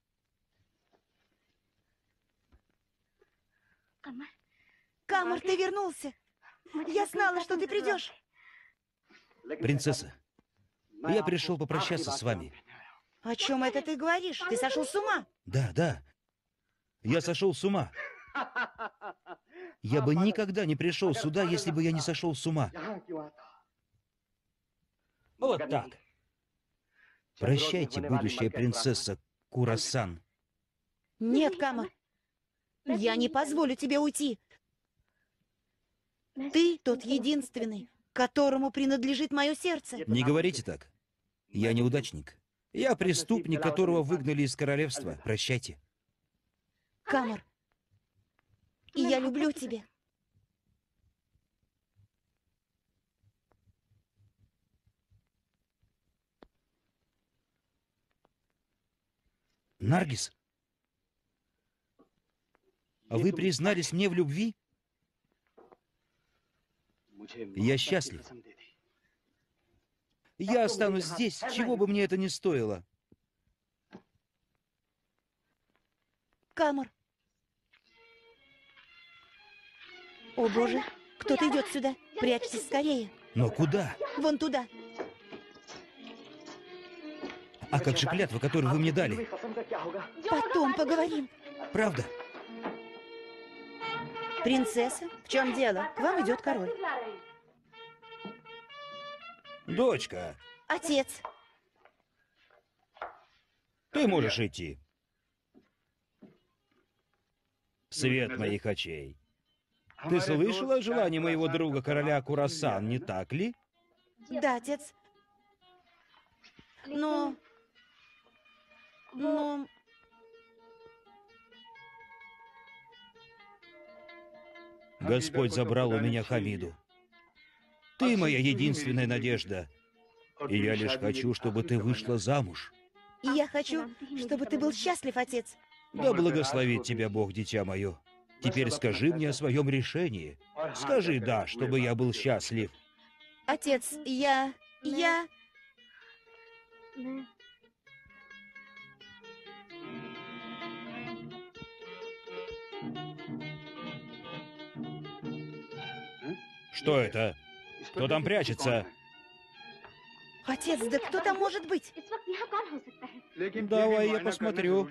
Камар, ты вернулся. Я знала, что ты придешь. Принцесса, я пришел попрощаться с вами. О чем это ты говоришь? Ты сошел с ума? Да, да. Я сошел с ума. Я бы никогда не пришел сюда, если бы я не сошел с ума. Вот так. Прощайте, будущая принцесса Курасан. Нет, Камар. Я не позволю тебе уйти. Ты тот единственный, которому принадлежит мое сердце. Не говорите так. Я неудачник. Я преступник, которого выгнали из королевства. Прощайте. Камар, я люблю тебя. Наргис, а вы признались мне в любви? Я счастлив. Я останусь здесь, чего бы мне это ни стоило. Камар. О, боже, кто-то идет сюда. Прячьтесь скорее. Но куда? Вон туда. А как же клятва, которую вы мне дали? Потом поговорим. Правда? Принцесса, в чем дело? К вам идет король. Дочка, Отец. ты можешь идти. Свет моих очей. Ты слышала о желании моего друга, короля Курасан, не так ли? Да, отец. Но... Но... Господь забрал у меня Хамиду. Ты моя единственная надежда. И я лишь хочу, чтобы ты вышла замуж. И я хочу, чтобы ты был счастлив, отец. Да благословит тебя Бог, дитя мое. Теперь скажи мне о своем решении. Скажи «да», чтобы я был счастлив. Отец, я... я... Что это? Кто там прячется? Отец, да кто там может быть? Давай я посмотрю.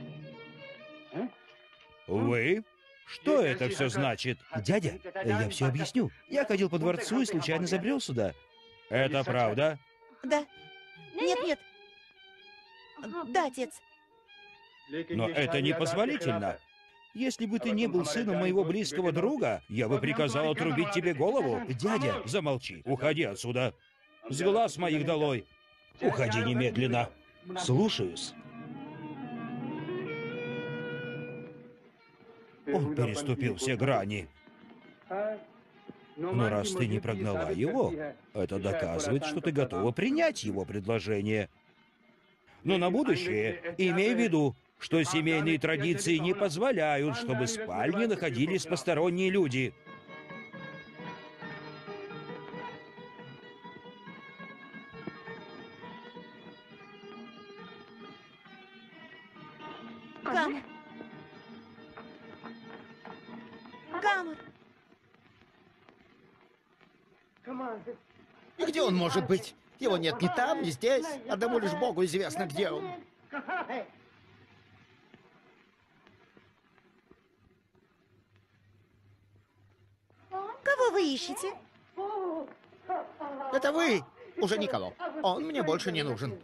Вы? Что это все значит? Дядя, я все объясню. Я ходил по дворцу и случайно забрел сюда. Это правда? Да. Нет, нет. Да, отец. Но это непозволительно. Если бы ты не был сыном моего близкого друга, я бы приказал отрубить тебе голову. Дядя, замолчи. Уходи отсюда. С глаз моих долой. Уходи немедленно. Слушаюсь. Он переступил все грани. Но раз ты не прогнала его, это доказывает, что ты готова принять его предложение. Но на будущее имей в виду, что семейные традиции не позволяют, чтобы в спальне находились посторонние люди. Гамор. Гамор. Где он может быть? Его нет ни там, ни здесь. Одному лишь Богу известно, где он. Кого вы ищете? Это вы? Уже никого. Он мне больше не нужен.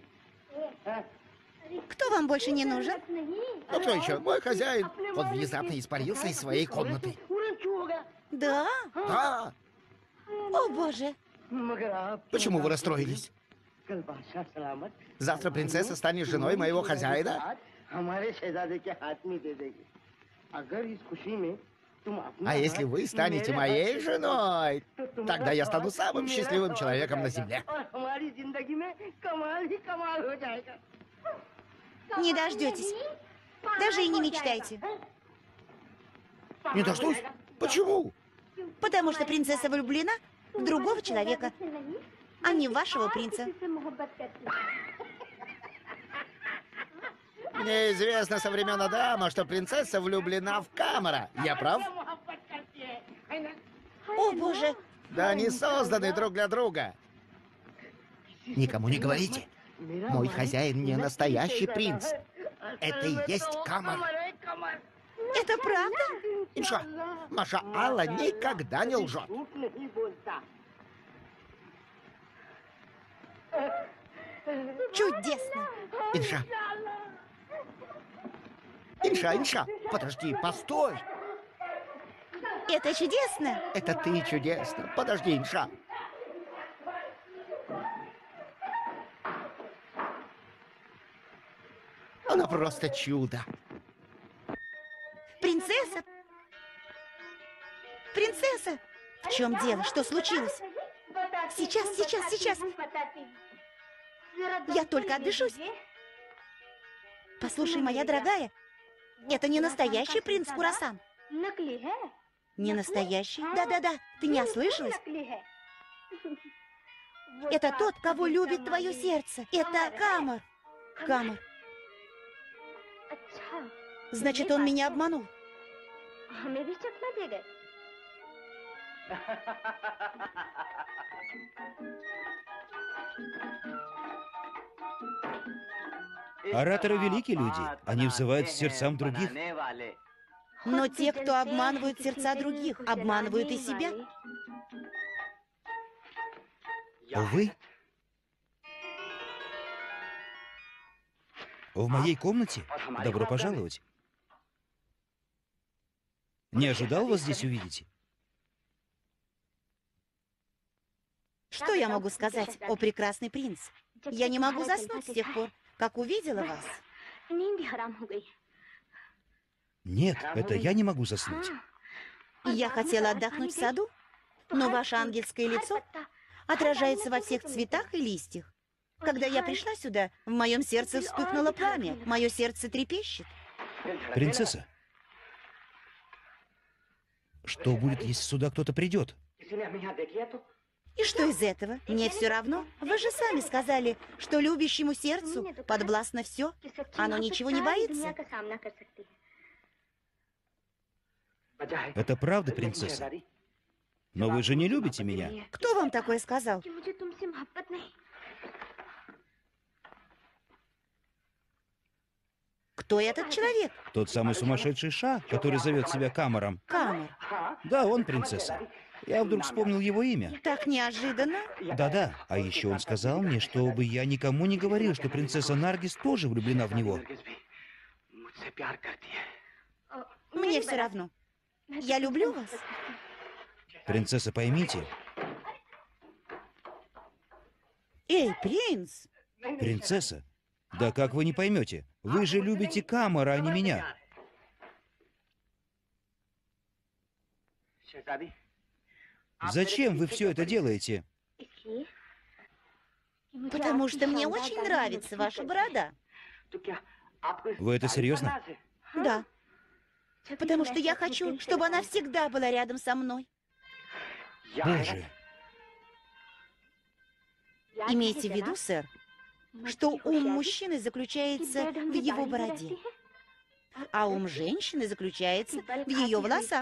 Кто вам больше не нужен? Ну кто еще? Мой хозяин. Он внезапно испарился из своей комнаты. Да? Да. О, боже. Почему вы расстроились? Завтра принцесса станет женой моего хозяина? А если вы станете моей женой, тогда я стану самым счастливым человеком на земле. Не дождетесь. Даже и не мечтайте. Не дождусь? Почему? Потому что принцесса влюблена в другого человека, а не в вашего принца. Мне известно со времен Адама, что принцесса влюблена в Камара. Я прав? О, боже. Да они созданы друг для друга. Никому не говорите. Мой хозяин не настоящий принц. Это и есть Камар. Это правда? Инша, Маша Алла никогда не лжет. Чудесно. Инша. Инша, Инша, подожди, постой. Это чудесно. Это ты чудесно. Подожди, Инша. Она просто чудо. Принцесса? Принцесса? В чем дело? Что случилось? Сейчас, сейчас, сейчас. Я только отдышусь. Послушай, моя дорогая, это не настоящий принц Курасан. Не настоящий? Да-да-да, ты не ослышалась? Это тот, кого любит твое сердце. Это Камар. Камар. Значит, он меня обманул. Ораторы великие люди. Они взывают к сердцам других. Но те, кто обманывают сердца других, обманывают и себя. Вы? В моей комнате? Добро пожаловать. Не ожидал вас здесь увидеть? Что я могу сказать, о прекрасный принц? Я не могу заснуть с тех пор, как увидела вас. Нет, это я не могу заснуть. Я хотела отдохнуть в саду, но ваше ангельское лицо отражается во всех цветах и листьях. Когда я пришла сюда, в моем сердце вспыхнуло пламя, мое сердце трепещет. Принцесса, что будет, если сюда кто-то придет? И что из этого? Мне все равно. Вы же сами сказали, что любящему сердцу подвластно все. Оно ничего не боится. Это правда, принцесса? Но вы же не любите меня. Кто вам такое сказал? Кто этот человек? Тот самый сумасшедший Ша, который зовет себя Камаром. Камер. Да, он, принцесса. Я вдруг вспомнил его имя. Так неожиданно. Да-да, а еще он сказал мне, чтобы я никому не говорил, что принцесса Наргис тоже влюблена в него. Мне все равно. Я люблю вас. Принцесса, поймите. Эй, принц! Принцесса? Да как вы не поймете? Вы же любите Камара, а не меня. Зачем вы все это делаете? Потому что мне очень нравится ваша борода. Вы это серьезно? Да. Потому что я хочу, чтобы она всегда была рядом со мной. Боже. Имейте в виду, сэр, что ум мужчины заключается в его бороде, а ум женщины заключается в ее волосах.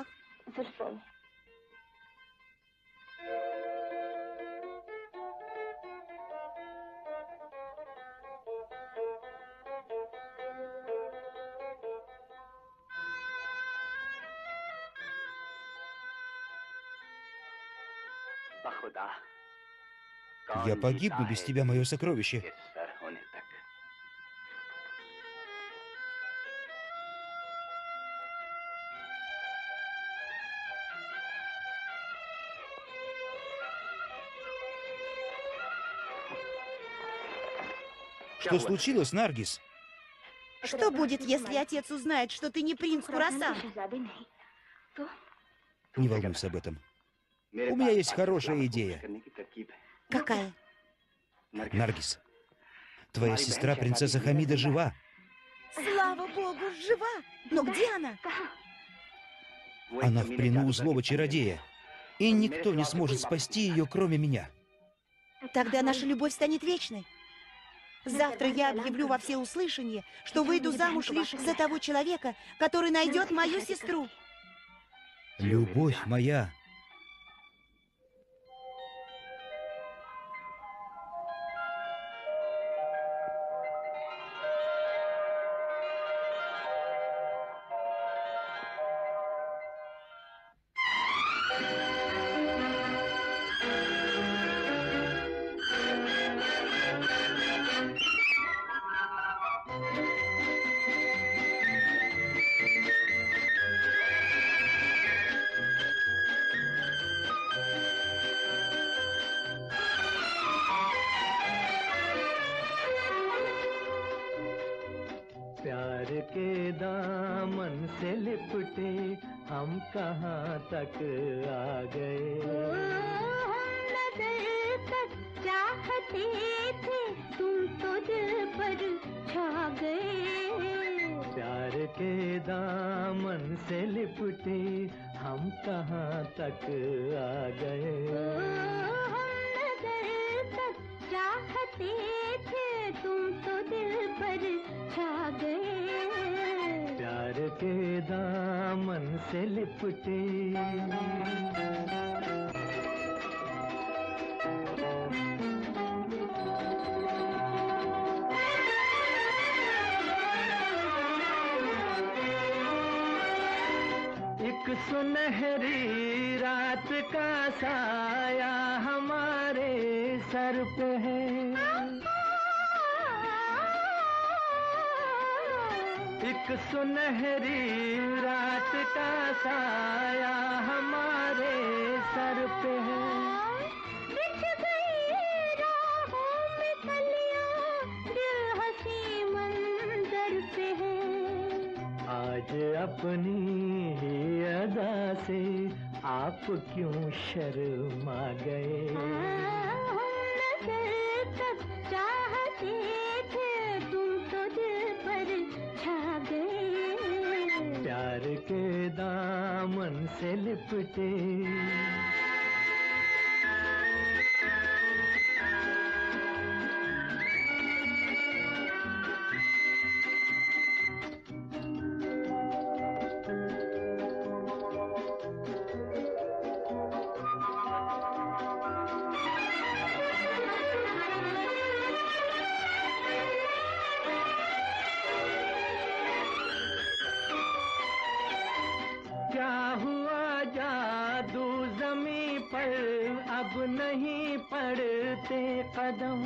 Я погибну без тебя, мое сокровище. Что случилось, Наргис? Что будет, если отец узнает, что ты не принц Курасан? Не волнуйся об этом. У меня есть хорошая идея. Какая? Наргис, твоя сестра, принцесса Хамида, жива. Слава богу, жива! Но где она? Она в плену у злого чародея. И никто не сможет спасти ее, кроме меня. Тогда наша любовь станет вечной. Завтра я объявлю во всеуслышание, что выйду замуж лишь за того человека, который найдет мою сестру. Любовь моя. प्यार के दामन से लिपटे हम कहाँ तक आ गए। नजर तक चाहते थे तुम तो दिल पर छा गए। प्यार के दामन से लिपटे हम कहाँ तक आ गए। नजर तक चाहते थे तुम तो दिल पर छा गए। प्यार के दामन से लिपटे। एक सुनहरी रात का साया हमारे सर पे है। एक सुनहरी रात का साया हमारे सर पे है। बिछ गई राहों में कलियां अपनी ही अदा से आप क्यों शर्मा गए? तक चाहते थे तुम तो दिल पर छा गए। प्यार के दामन से लिपटे अब नहीं पड़ते कदम।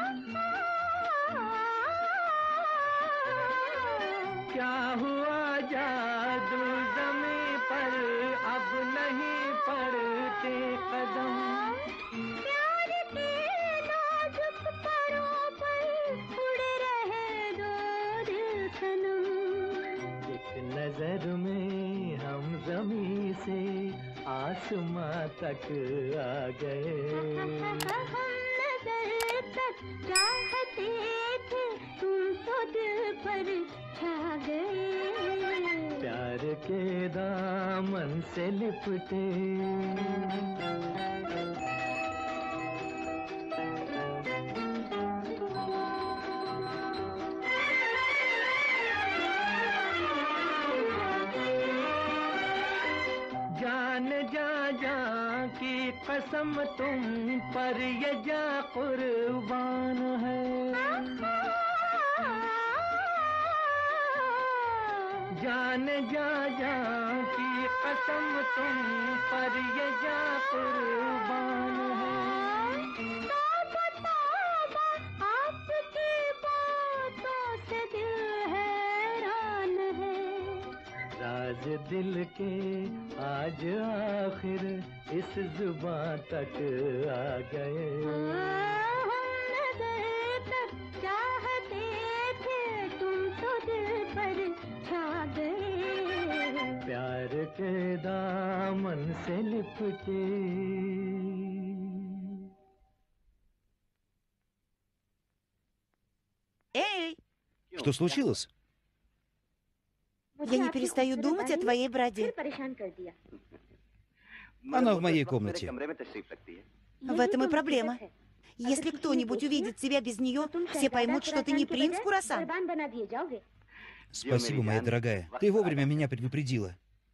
क्या हुआ जादू ज़मीं पर अब नहीं पड़ते कदम। प्यार के नाजुक परों पर उड़ रहे दो दिल सनम। एक नजर में हम ज़मीं से आसमां तक आ गए। हम नजर तक चाहते थे तुम तो दिल पर छा गए। प्यार के दामन से लिपटे जान जा जा की कसम तुम पर ये जा कुर्बान है। जान जा जा की कसम तुम पर ये जा कुर्बान है। आपकी बातों से दिल हैरान है। राज दिल के आज आखिर इस जुबां तक आ गए। हम नजर तक चाहते थे तुम तो दिल पर छा गए। प्यार के दामन से लिपटे Эй, Что случилось? я не перестаю думать о твоей бороде. Она в моей комнате. В этом и проблема. Если кто-нибудь увидит тебя без нее, все поймут, что ты не принц Курасан. Спасибо, моя дорогая. Ты вовремя меня предупредила.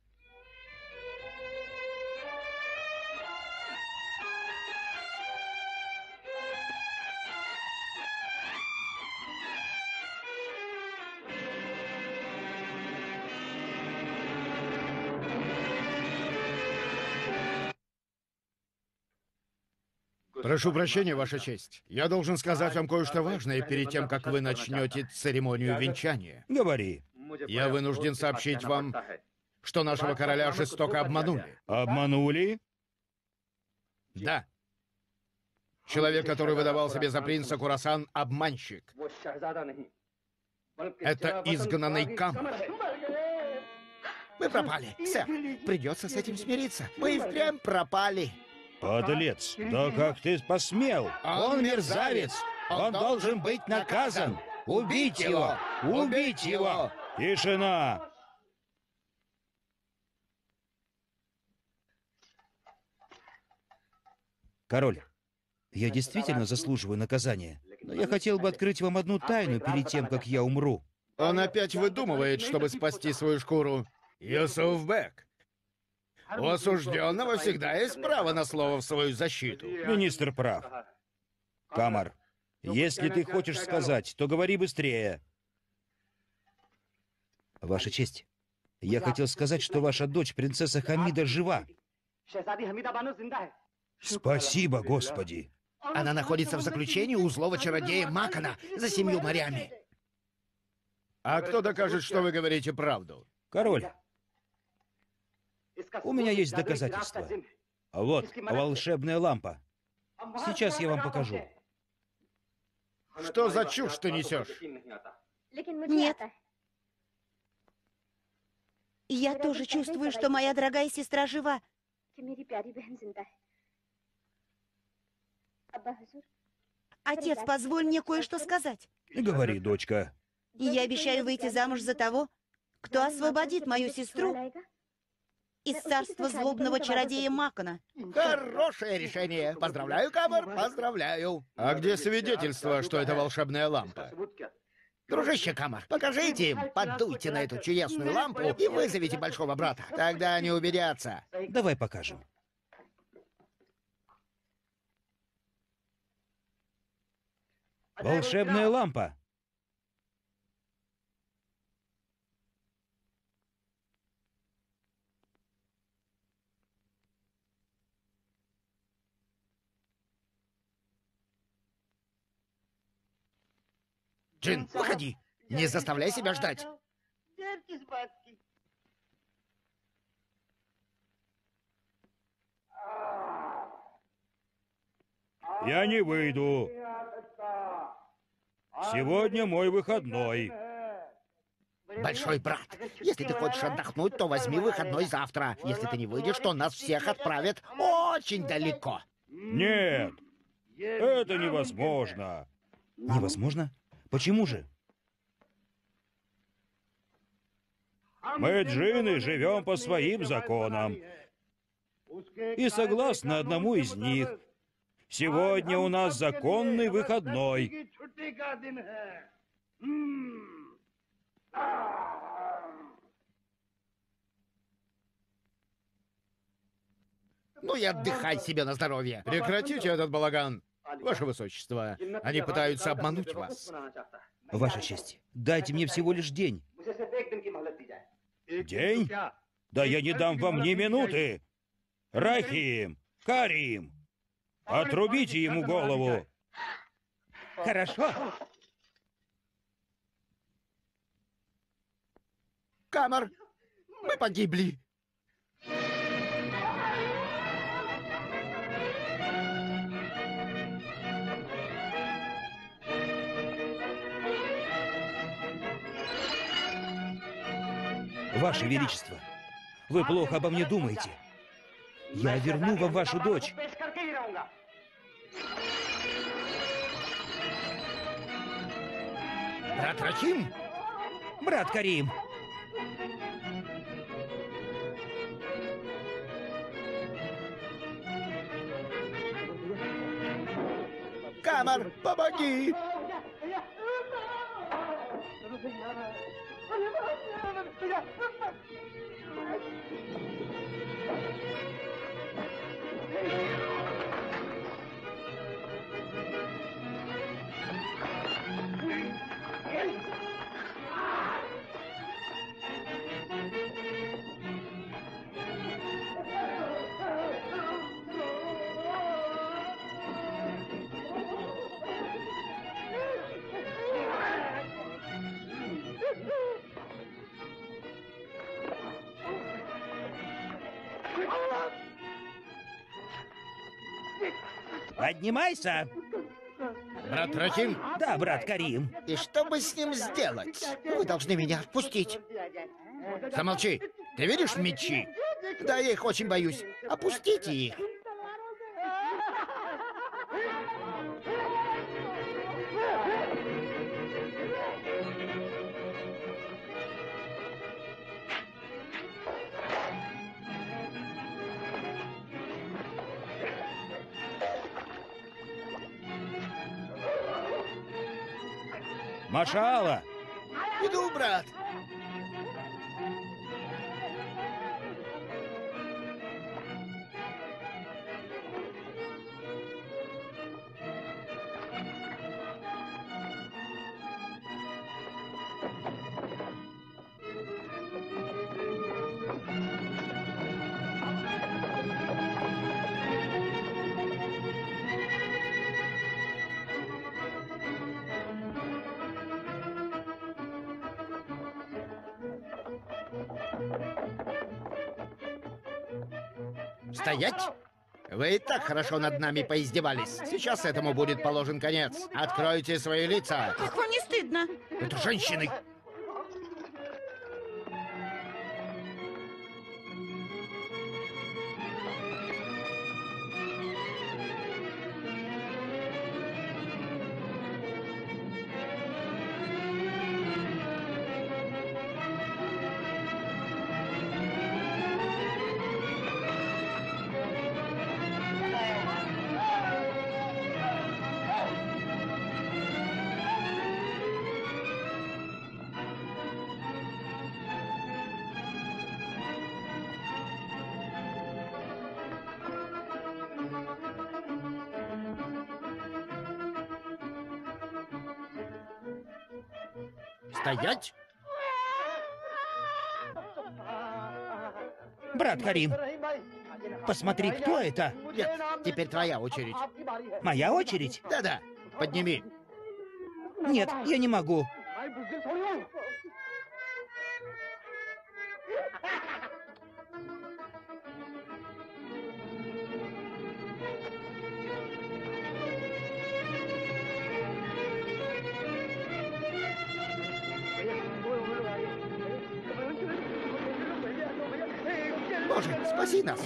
Прошу прощения, Ваша честь. Я должен сказать вам кое-что важное перед тем, как вы начнете церемонию венчания. Говори. Я вынужден сообщить вам, что нашего короля жестоко обманули. Обманули? Да. Человек, который выдавал себе за принца Курасан, обманщик. Это изгнанный Камар. Мы пропали, сэр. Придется с этим смириться. Мы и впрямь пропали. Подлец! Да как ты посмел? Он мерзавец! Он должен быть наказан! Убить его! Убить его! Тишина! Король, я действительно заслуживаю наказания, но я хотел бы открыть вам одну тайну перед тем, как я умру. Он опять выдумывает, чтобы спасти свою шкуру. Юсуфбек. У осужденного всегда есть право на слово в свою защиту. Министр прав. Камар, если ты хочешь сказать, то говори быстрее. Ваша честь, я хотел сказать, что ваша дочь, принцесса Хамида, жива. Спасибо, Господи. Она находится в заключении у злого чародея Макана за семью морями. А кто докажет, что вы говорите правду? Король, у меня есть доказательства. Вот, волшебная лампа. Сейчас я вам покажу. Что за чушь ты несешь? Нет. Я тоже чувствую, что моя дорогая сестра жива. कि मेरी प्यारी बहन जिंदा है। अब्बा हुजूर, Отец, позволь мне кое-что сказать. Говори, дочка. Я обещаю выйти замуж за того, кто освободит мою сестру из царства злобного чародея Макона. Хорошее решение. Поздравляю, Камар, поздравляю. А где свидетельство, что это волшебная лампа? Дружище Камар, покажите им, подуйте на эту чудесную лампу и вызовите большого брата. Тогда они убедятся. Давай покажем. Волшебная лампа. Джин, выходи. Не заставляй себя ждать. Я не выйду. Сегодня мой выходной. Большой брат, если ты хочешь отдохнуть, то возьми выходной завтра. Если ты не выйдешь, то нас всех отправят очень далеко. Нет, это невозможно. Невозможно? Почему же? Мы, джинны, живем по своим законам. И согласно одному из них, сегодня у нас законный выходной. Ну и отдыхай себе на здоровье. Прекратите этот балаган. Ваше Высочество, они пытаются обмануть вас. Ваша честь, дайте мне всего лишь день. День? Да я не дам вам ни минуты. Рахим, Карим, отрубите ему голову. Хорошо. Камар, мы погибли. Ваше Величество, вы плохо обо мне думаете. Я верну вам вашу дочь. Брат Рахим? Брат Карим. Камар, помоги! Поднимайся. Брат Рахим? Да, брат Карим. И что бы с ним сделать? Вы должны меня отпустить. Замолчи. Ты видишь мечи? Да, я их очень боюсь. Опустите их. Машала. Иду, брат. Стоять! Вы и так хорошо над нами поиздевались. Сейчас этому будет положен конец. Откройте свои лица. Как вам не стыдно? Это женщины. Стоять! Брат Карим, посмотри, кто это? Нет, теперь твоя очередь. Моя очередь? Да-да, подними. Нет, я не могу. Боже, спаси нас!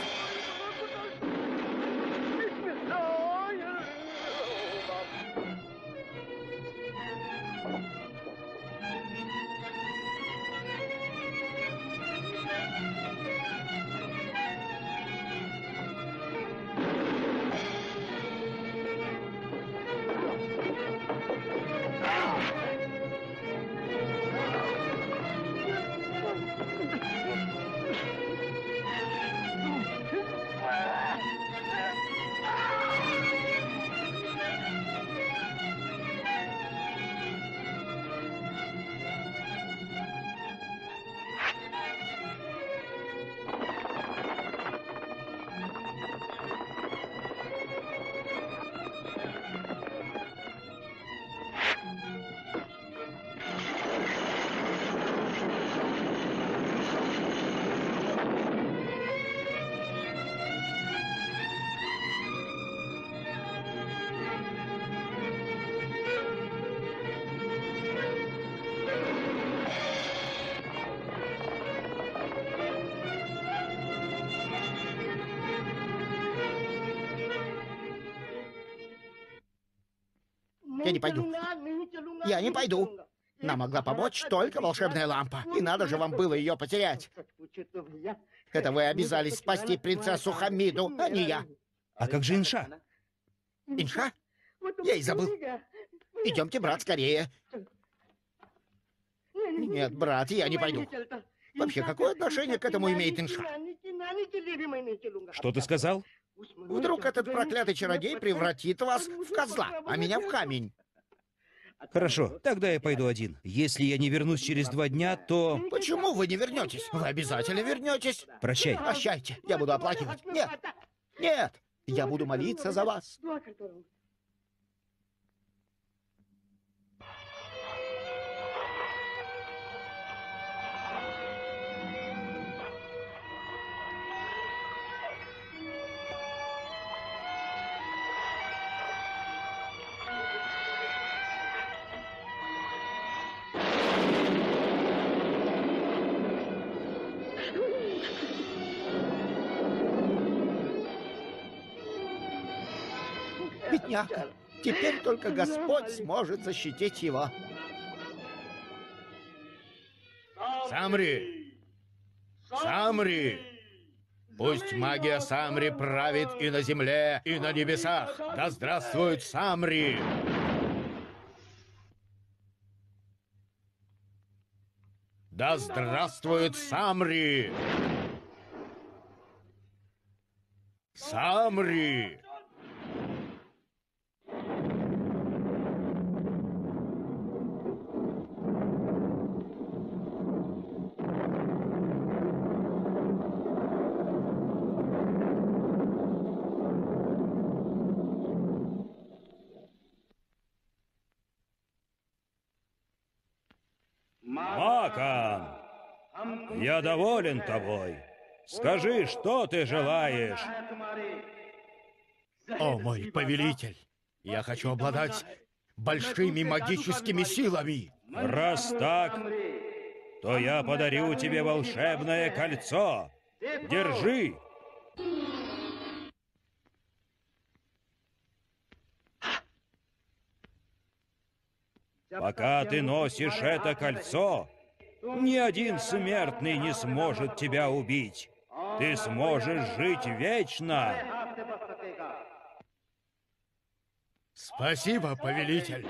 Я не пойду. Я не пойду. Нам могла помочь только волшебная лампа. И надо же вам было ее потерять. Это вы обязались спасти принцессу Хамиду, а не я. А как же Инша? Инша? Я и забыл. Идемте, брат, скорее. Нет, брат, я не пойду. Вообще, какое отношение к этому имеет Инша? Что ты сказал? Вдруг этот проклятый чародей превратит вас в козла, а меня в камень. Хорошо, тогда я пойду один. Если я не вернусь через два дня, то... Почему вы не вернетесь? Вы обязательно вернетесь. Прощай. Прощайте, я буду оплакивать. Нет, нет, я буду молиться за вас. Бедняга. Теперь только Господь сможет защитить его. Самри! Самри! Пусть магия Самри правит и на земле, и на небесах. Да здравствует Самри! Да здравствует Самри! Самри! Макан, я доволен тобой. Скажи, что ты желаешь? О, мой повелитель! Я хочу обладать большими магическими силами. Раз так, то я подарю тебе волшебное кольцо. Держи. Пока ты носишь это кольцо, ни один смертный не сможет тебя убить. Ты сможешь жить вечно. Спасибо, повелитель.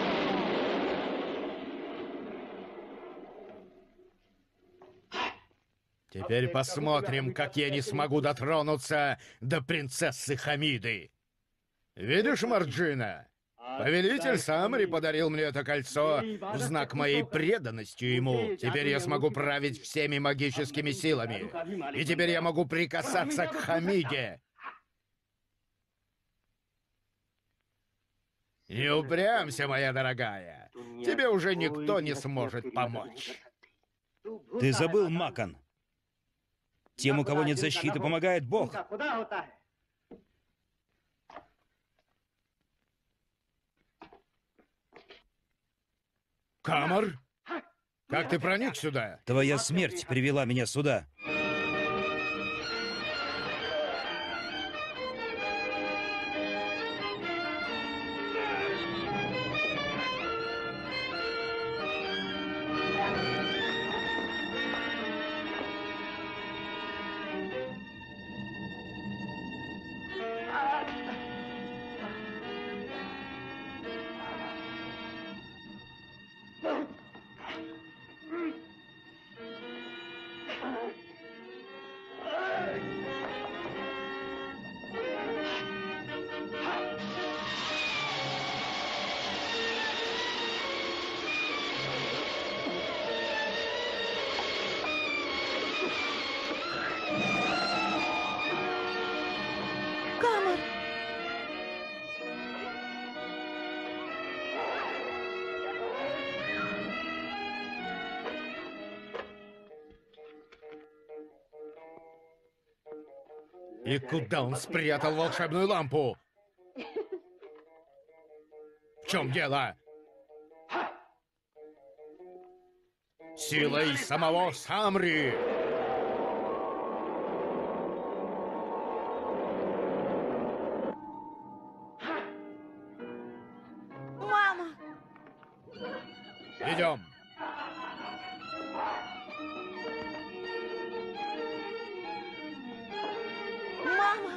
Теперь посмотрим, как я не смогу дотронуться до принцессы Хамиды. Видишь, Марджина? Повелитель Самари подарил мне это кольцо в знак моей преданности ему. Теперь я смогу править всеми магическими силами. И теперь я могу прикасаться к Хамиде. Не упрямься, моя дорогая. Тебе уже никто не сможет помочь. Ты забыл, Макан. Тем, у кого нет защиты, помогает Бог. Камар? Как ты проник сюда? Твоя смерть привела меня сюда. Камар! И куда он спрятал волшебную лампу? В чем дело? Силой самого Самри! Мама! Идем. Мама!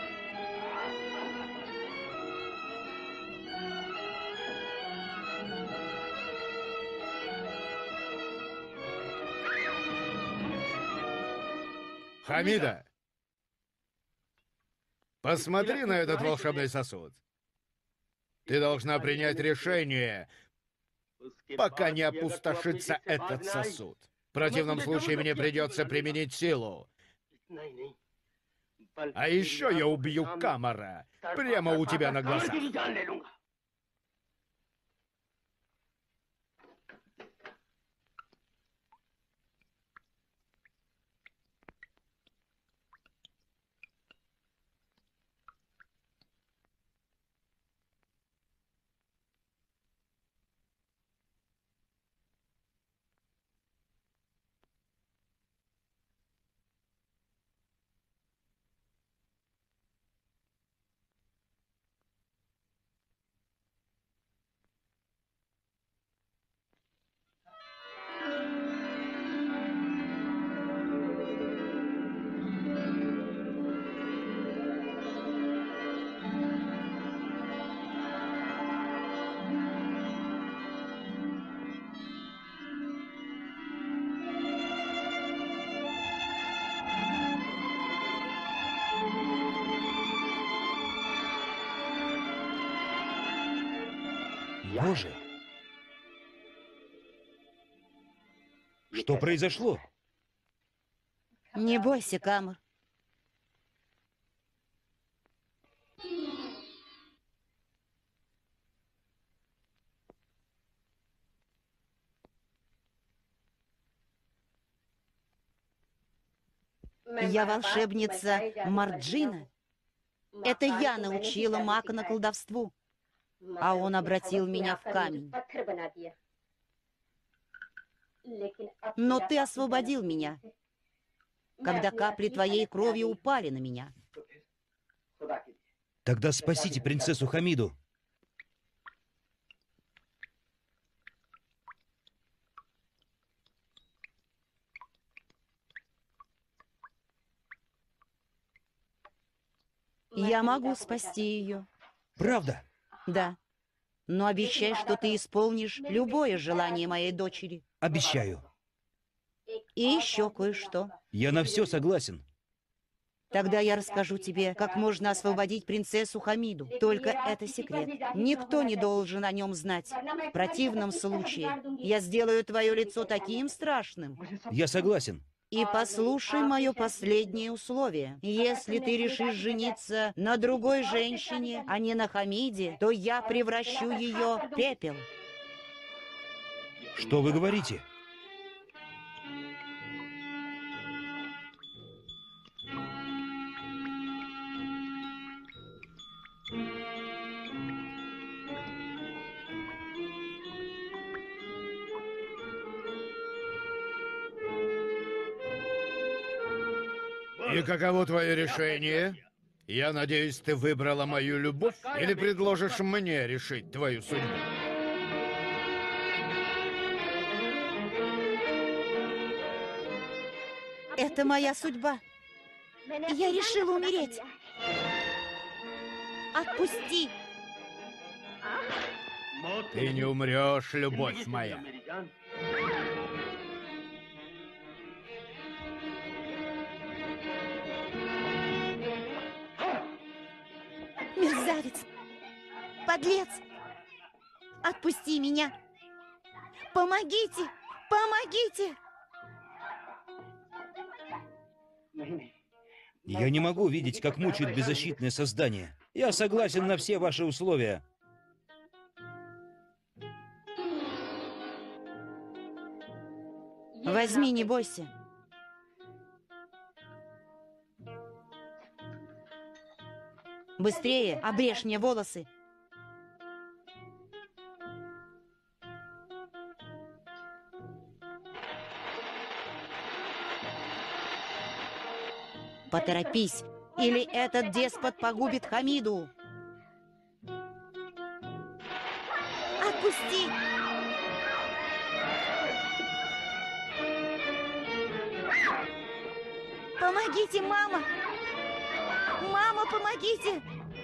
Хамида, посмотри на этот волшебный сосуд. Ты должна принять решение, пока не опустошится этот сосуд. В противном случае мне придется применить силу. А еще я убью Камара прямо у тебя на глазах. Боже! Что произошло? Не бойся, Камар. Я волшебница Марджина. Это я научила Макана колдовству, а он обратил меня в камень. Но ты освободил меня, когда капли твоей крови упали на меня. Тогда спасите принцессу Хамиду. Я могу спасти ее. Правда? Да. Но обещай, что ты исполнишь любое желание моей дочери. Обещаю. И еще кое-что. Я на все согласен. Тогда я расскажу тебе, как можно освободить принцессу Хамиду. Только это секрет. Никто не должен о нем знать. В противном случае я сделаю твое лицо таким страшным. Я согласен. И послушай мое последнее условие. Если ты решишь жениться на другой женщине, а не на Хамиде, то я превращу ее в пепел. Что вы говорите? И каково твое решение? Я надеюсь, ты выбрала мою любовь или предложишь мне решить твою судьбу? Это моя судьба. Я решила умереть. Отпусти. Ты не умрешь, любовь моя. Мерзавец! Подлец! Отпусти меня! Помогите! Помогите! Я не могу видеть, как мучают беззащитное создание. Я согласен на все ваши условия. Возьми, не бойся. Быстрее, обрежь мне волосы. Поторопись, или этот деспот погубит Хамиду. Отпусти! Помогите, мама! Мама, помогите!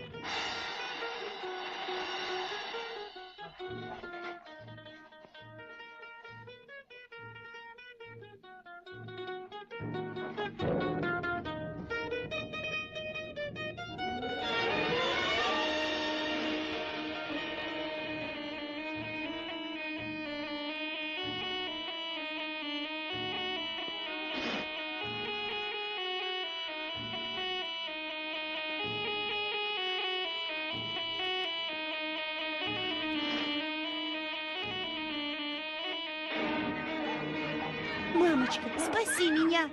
Мамочка, спаси меня!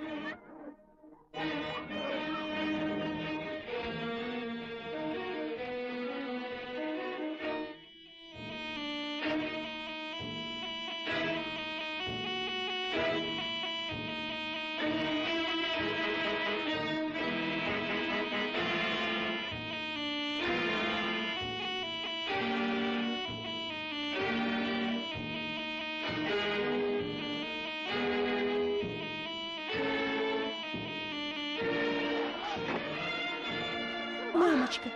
Мамочка!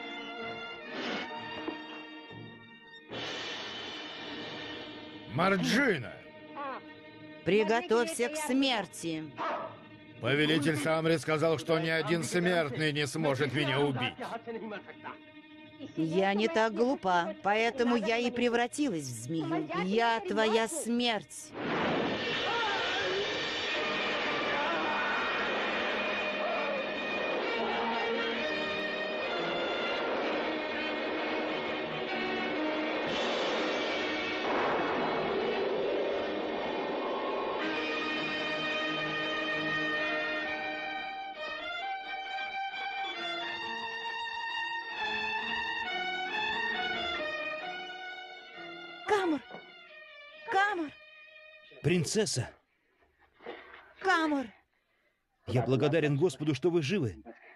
Марджина! Приготовься к смерти. Повелитель Самри сказал, что ни один смертный не сможет меня убить. Я не так глупа, поэтому я и превратилась в змею. Я твоя смерть. Камур! Камур! Принцесса, Камур! я благодарен Господу, что вы живы.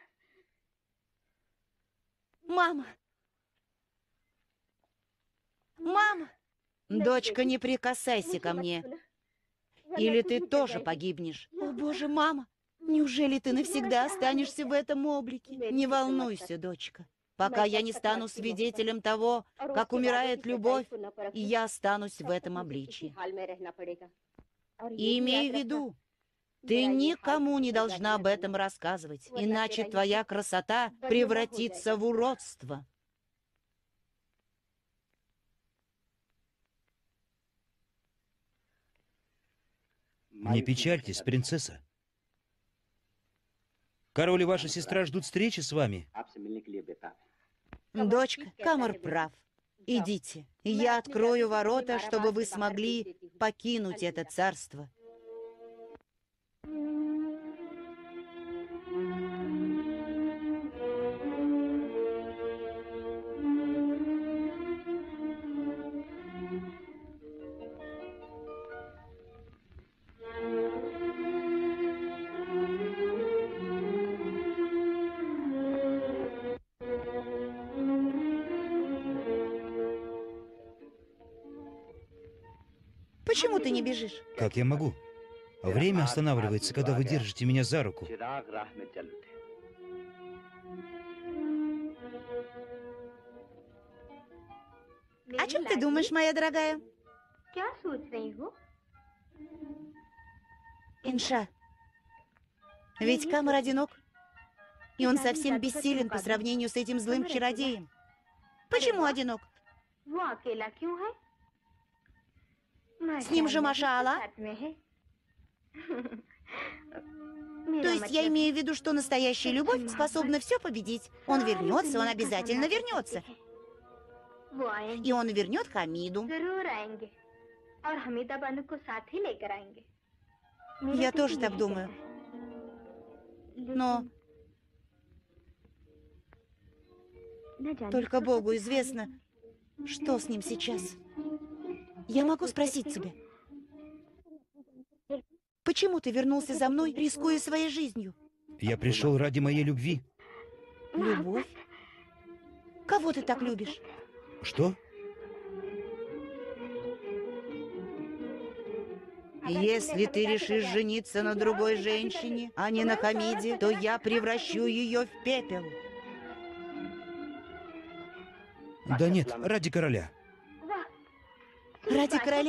Мама! Мама! Дочка, не прикасайся ко мне. Или ты тоже погибнешь. О, Боже, мама! Неужели ты навсегда останешься в этом облике? Не волнуйся, дочка. Пока я не стану свидетелем того, как умирает любовь, и я останусь в этом обличии. И имей в виду, Ты никому не должна об этом рассказывать, иначе твоя красота превратится в уродство. Не печальтесь, принцесса. Король и ваша сестра ждут встречи с вами. Дочка, Камар прав. Идите, я открою ворота, чтобы вы смогли покинуть это царство. Почему ты не бежишь? Как я могу? Время останавливается, когда вы держите меня за руку. О чем ты думаешь, моя дорогая? Инша, ведь Камар одинок, и он совсем бессилен по сравнению с этим злым чародеем. Почему одинок? С ним же Маша Аллах. То есть я имею в виду, что настоящая любовь способна все победить. Он вернется, он обязательно вернется. И он вернет Хамиду. Я тоже так думаю. Но только Богу известно, что с ним сейчас. Я могу спросить тебя, почему ты вернулся за мной, рискуя своей жизнью? Я пришел ради моей любви. Любовь? Кого ты так любишь? Что? Если ты решишь жениться на другой женщине, а не на Хамиде, то я превращу ее в пепел. Да нет, ради короля. Ради короля?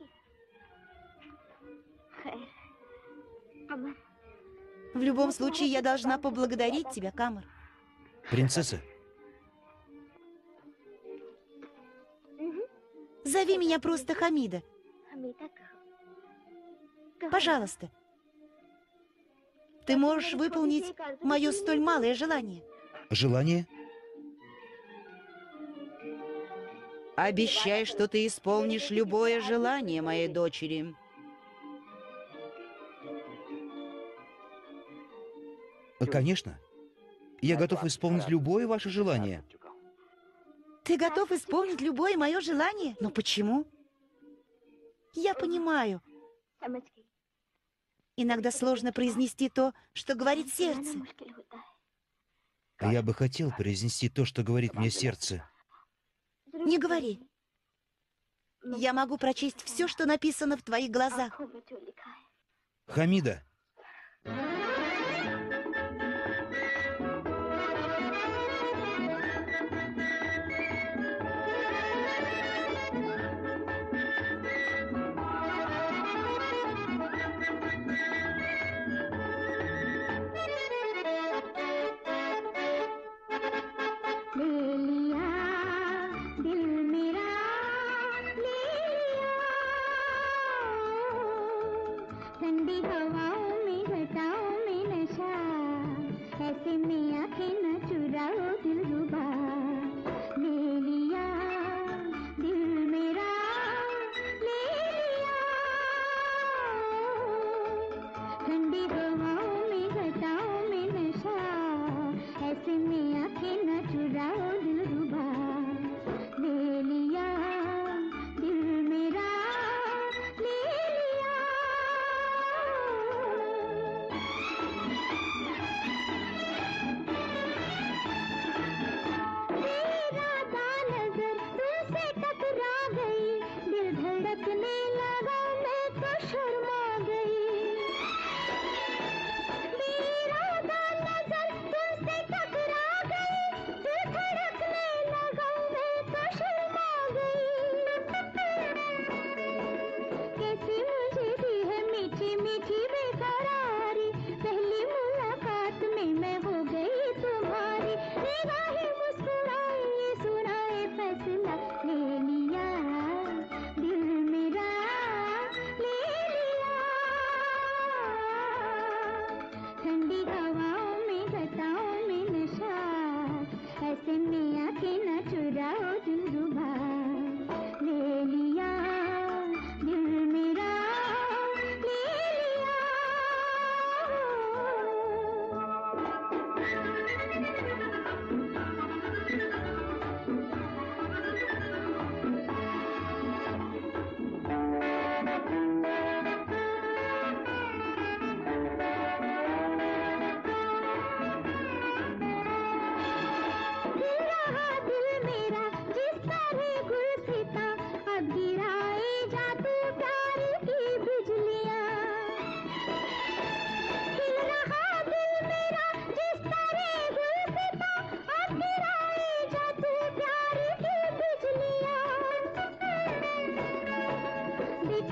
В любом случае, я должна поблагодарить тебя, Камар. Принцесса, Зови меня просто Хамида. Пожалуйста. Ты можешь выполнить мое столь малое желание. желание? Обещай, что ты исполнишь любое желание моей дочери. Конечно. Я готов исполнить любое ваше желание. Ты готов исполнить любое мое желание? Но почему? Я понимаю. Иногда сложно произнести то, что говорит сердце. Я бы хотел произнести то, что говорит мне сердце. Не говори. Я могу прочесть все, что написано в твоих глазах. Хамида.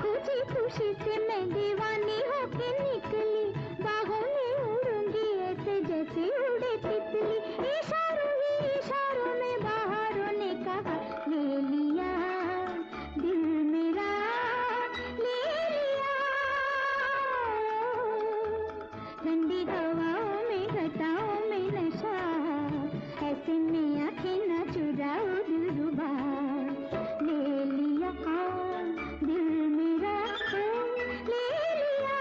देखो जी खुशी से मैं दीवानी होके निकली बाहों में उड़ूंगी ऐसे जैसे उड़े तितली इशारों ही इशारों में बाहरों ने कहा ले लिया दिल मेरा ले लिया ठंडी हवाओं में घटाओं में नशा ऐसे में आंखें न चुराओ दिलरुबा ले लिया दिल मेरा ले लिया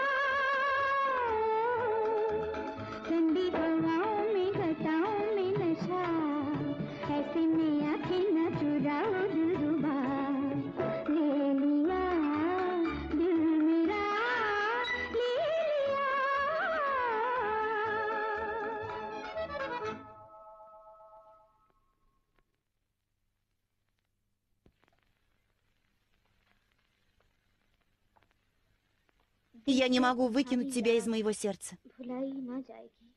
ठंडी हवाओं में घटाओं में नशा ऐसे में आंखें न चुराओ दिलरुबा ले लिया दिल मेरा ले लिया Я не могу выкинуть тебя из моего сердца. भुलाई ना जाएगी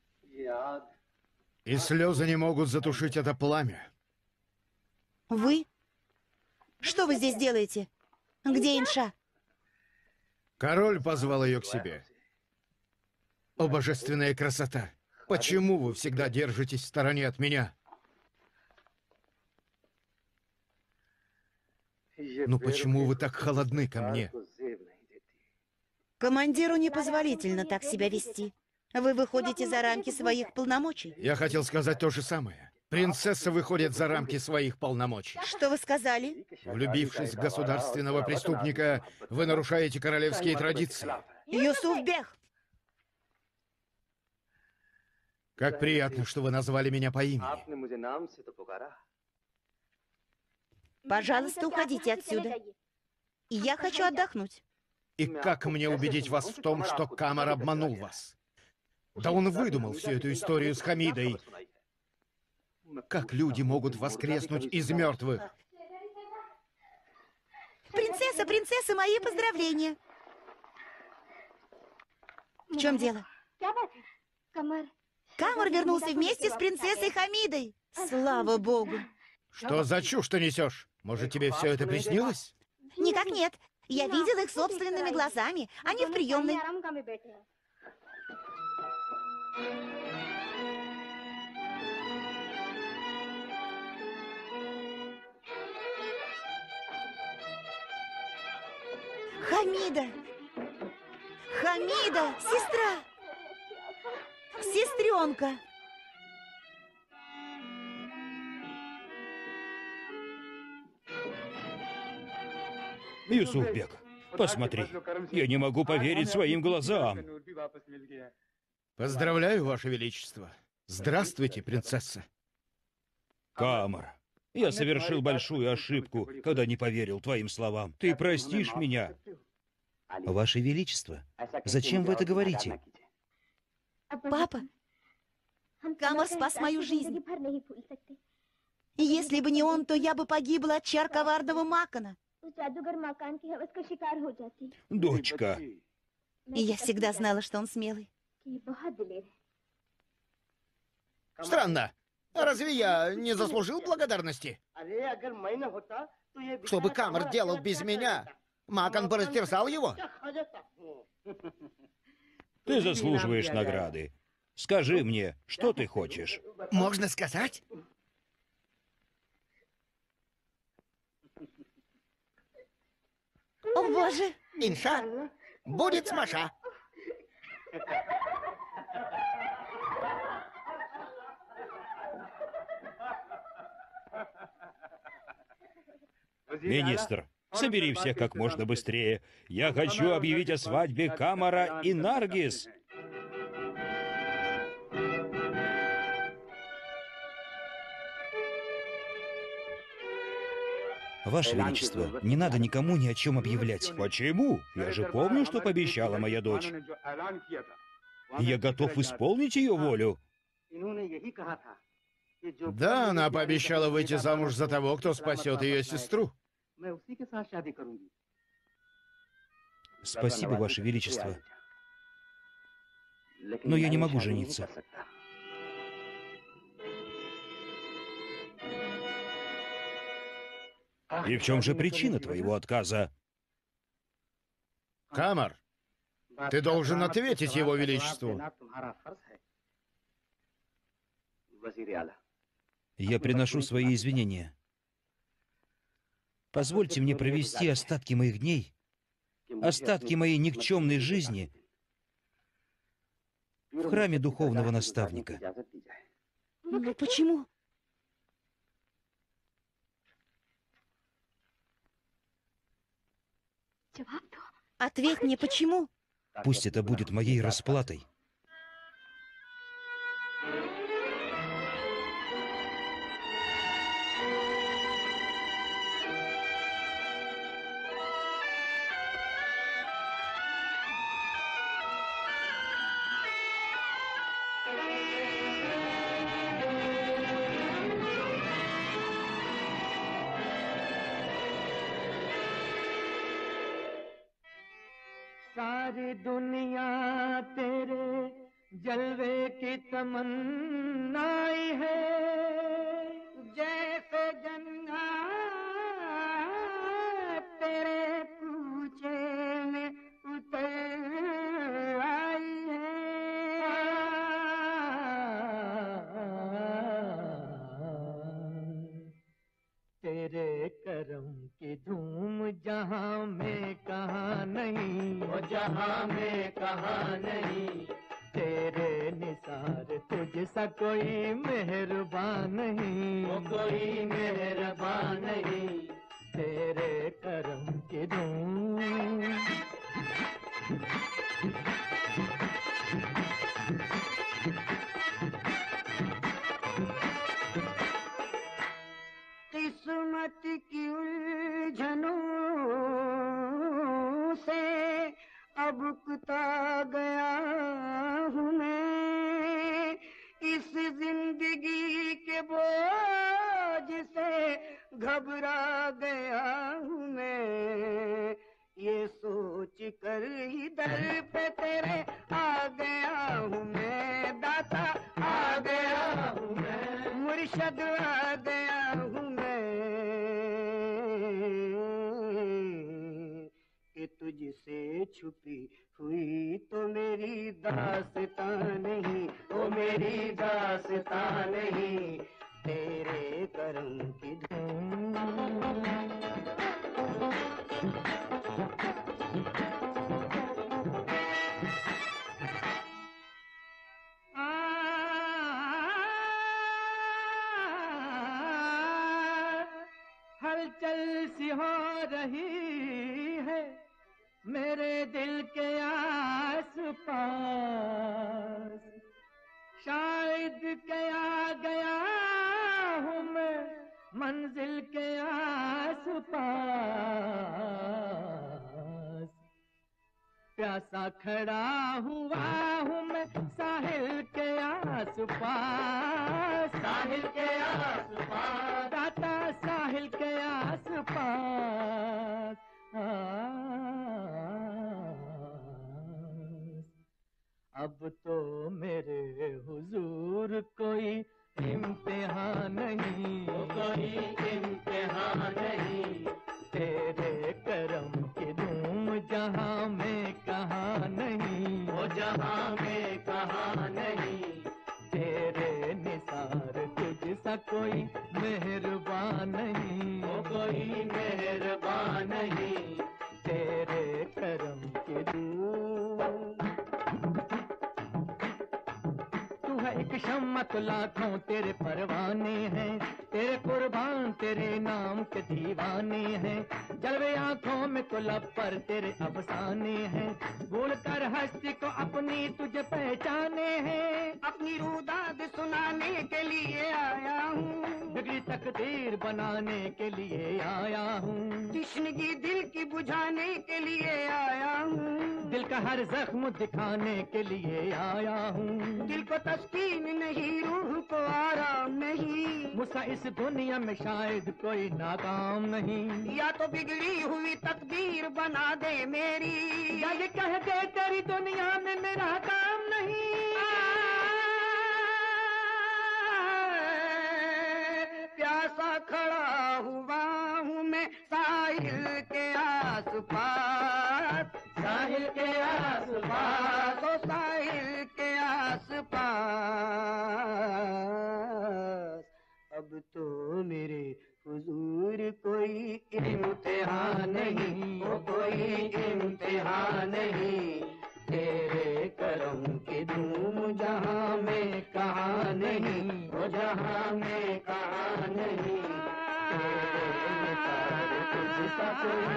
И слезы не могут затушить это пламя. Вы? Что вы здесь делаете? Где Инша? Король позвал ее к себе. О, божественная красота! Почему вы всегда держитесь в стороне от меня? Ну почему вы так холодны ко мне? Командиру непозволительно так себя вести. Вы выходите за рамки своих полномочий. Я хотел сказать то же самое. Принцесса выходит за рамки своих полномочий. Что вы сказали? Влюбившись в государственного преступника, вы нарушаете королевские традиции. Юсуфбек! Как приятно, что вы назвали меня по имени. Пожалуйста, уходите отсюда. Я хочу отдохнуть. И как мне убедить вас в том, что Камар обманул вас? Да он выдумал всю эту историю с Хамидой. Как люди могут воскреснуть из мертвых? Принцесса, принцесса, мои поздравления. В чем дело? कमर Камар вернулся вместе с принцессой Хамидой. Слава богу. Что за чушь ты несешь? Может, тебе все это приснилось? Никак нет. Я видел их собственными глазами. Они в приемной. आराम का में बैठे हैं Хамида! Хамида! Сестра! Сестренка! Юсуфбек, посмотри. Я не могу поверить своим глазам. Поздравляю, Ваше Величество. Здравствуйте, принцесса. Камар, я совершил большую ошибку, когда не поверил твоим словам. Ты простишь меня? Ваше Величество, зачем вы это говорите? Папа, Камар спас мою жизнь. भर नहीं भूल सकते И если бы не он, то я бы погибла от чар коварного Макана. उस जादूगर मकान की हवस का शिकार हो जाती Дочка, И я всегда знала, что он смелый. कि बहुत दिलेर है Странно. Разве я не заслужил благодарности? Что бы Камар делал без меня? Макан бы растерзал его. ты заслуживаешь награды. Скажи мне, что ты хочешь? Можно сказать? О, боже! Инша будет смаша. Министр, собери всех как можно быстрее. Я хочу объявить о свадьбе Камара и Наргиз. Ваше Величество, не надо никому ни о чем объявлять. Почему? Я же помню, что пообещала моя дочь. Я готов исполнить ее волю. Да, она пообещала выйти замуж за того, кто спасет ее сестру. Спасибо, Ваше Величество. Но я не могу жениться. И в чем же причина твоего отказа? Камар, ты должен ответить его величеству. Я приношу свои извинения. Позвольте мне провести остатки моих дней, остатки моей никчемной жизни в храме духовного наставника. Но почему? Ответь мне, почему? Пусть это будет моей расплатой. सारी दुनिया तेरे जलवे की तमन्नाई है, जैसे जन्ना तेरे पूछे में उतर आई है। तेरे करम की धूम जहां में कहाँ नहीं, वो जहां में कहाँ नहीं। तेरे निसार तुझ सा कोई मेहरबान नहीं, वो कोई मेहरबान नहीं। तेरे करम की धूम किस्मत की उलझनों से अब कुता गया हूँ मैं, इस जिंदगी के बोझ से घबरा गया हूँ मैं। ये सोच कर ही दर पे तेरे आ गया हूँ मैं, दाता आ गया हूँ मैं, मुर्शद आ गया हूँ मैं, कि तुझसे छुपी हुई तो मेरी दास्तां नहीं, ओ मेरी दास्तां नहीं। तेरे करम की धूम हलचल सी हो रही है मेरे दिल के आस पास, शायद के आ गया हूँ मैं मंजिल के आस पास। प्यासा खड़ा हुआ हूँ मैं साहिल के आस पास, साहिल के आस पास, दाता साहिल के आस पास। अब तो मेरे हुजूर कोई इम्तिहान नहीं, कोई इम्तिहान नहीं। तेरे करम की धूम जहां में कहाँ नहीं, वो जहां में कहाँ नहीं। तेरे निसार तुझ सा कोई मेहरबान नहीं, वो कोई मेहरबान नहीं। तेरे करम की धूम एक शम्मा तो लाखों तेरे परवाने हैं, तेरे कुर्बान तेरे नाम के दीवाने हैं। जलवे आंखों में तो लब पर तेरे अफसाने हैं, भूल कर हस्ती को अपनी तुझे पहचाने हैं। अपनी रूदाद सुनाने के लिए आया हूँ, बिगड़ी तकदीर बनाने के लिए आया हूँ, तृष्णगी दिल की बुझाने के लिए आया हूँ, दिल का हर जख्म दिखाने के लिए आया हूँ। दिल को तस्कीन नहीं, रूह को आराम नहीं, मुझसे इस दुनिया में शायद कोई नाकाम नहीं। या तो बिगड़ी हुई तकदीर बना दे मेरी, या ये कह दे तेरी दुनिया में मेरा काम नहीं। प्यासा खड़ा हुआ हूँ मैं साहिल के आस पास, साहिल साहिल के आस पास, ओ साहिल के आस पास, अब तो मेरे हुजूर कोई इम्तिहान नहीं, ओ कोई इम्तिहान नहीं, तेरे करम की धूम जहां में कहाँ नहीं, ओ जहां में कहाँ नहीं, तेरे निसार तुझसा कोई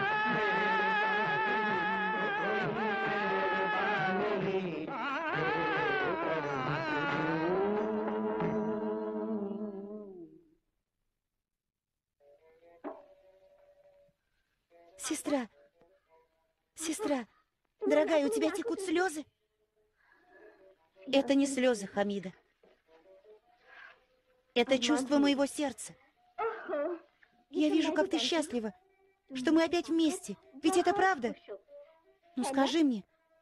मेहरबान नहीं, तेरे करम की धूम। Сестра, сестра, дорогая, у тебя текут слезы? Это не слезы, Хамида. Это чувство моего сердца. Я вижу, как ты счастлива, что мы опять вместе. Ведь это правда? Ну скажи мне,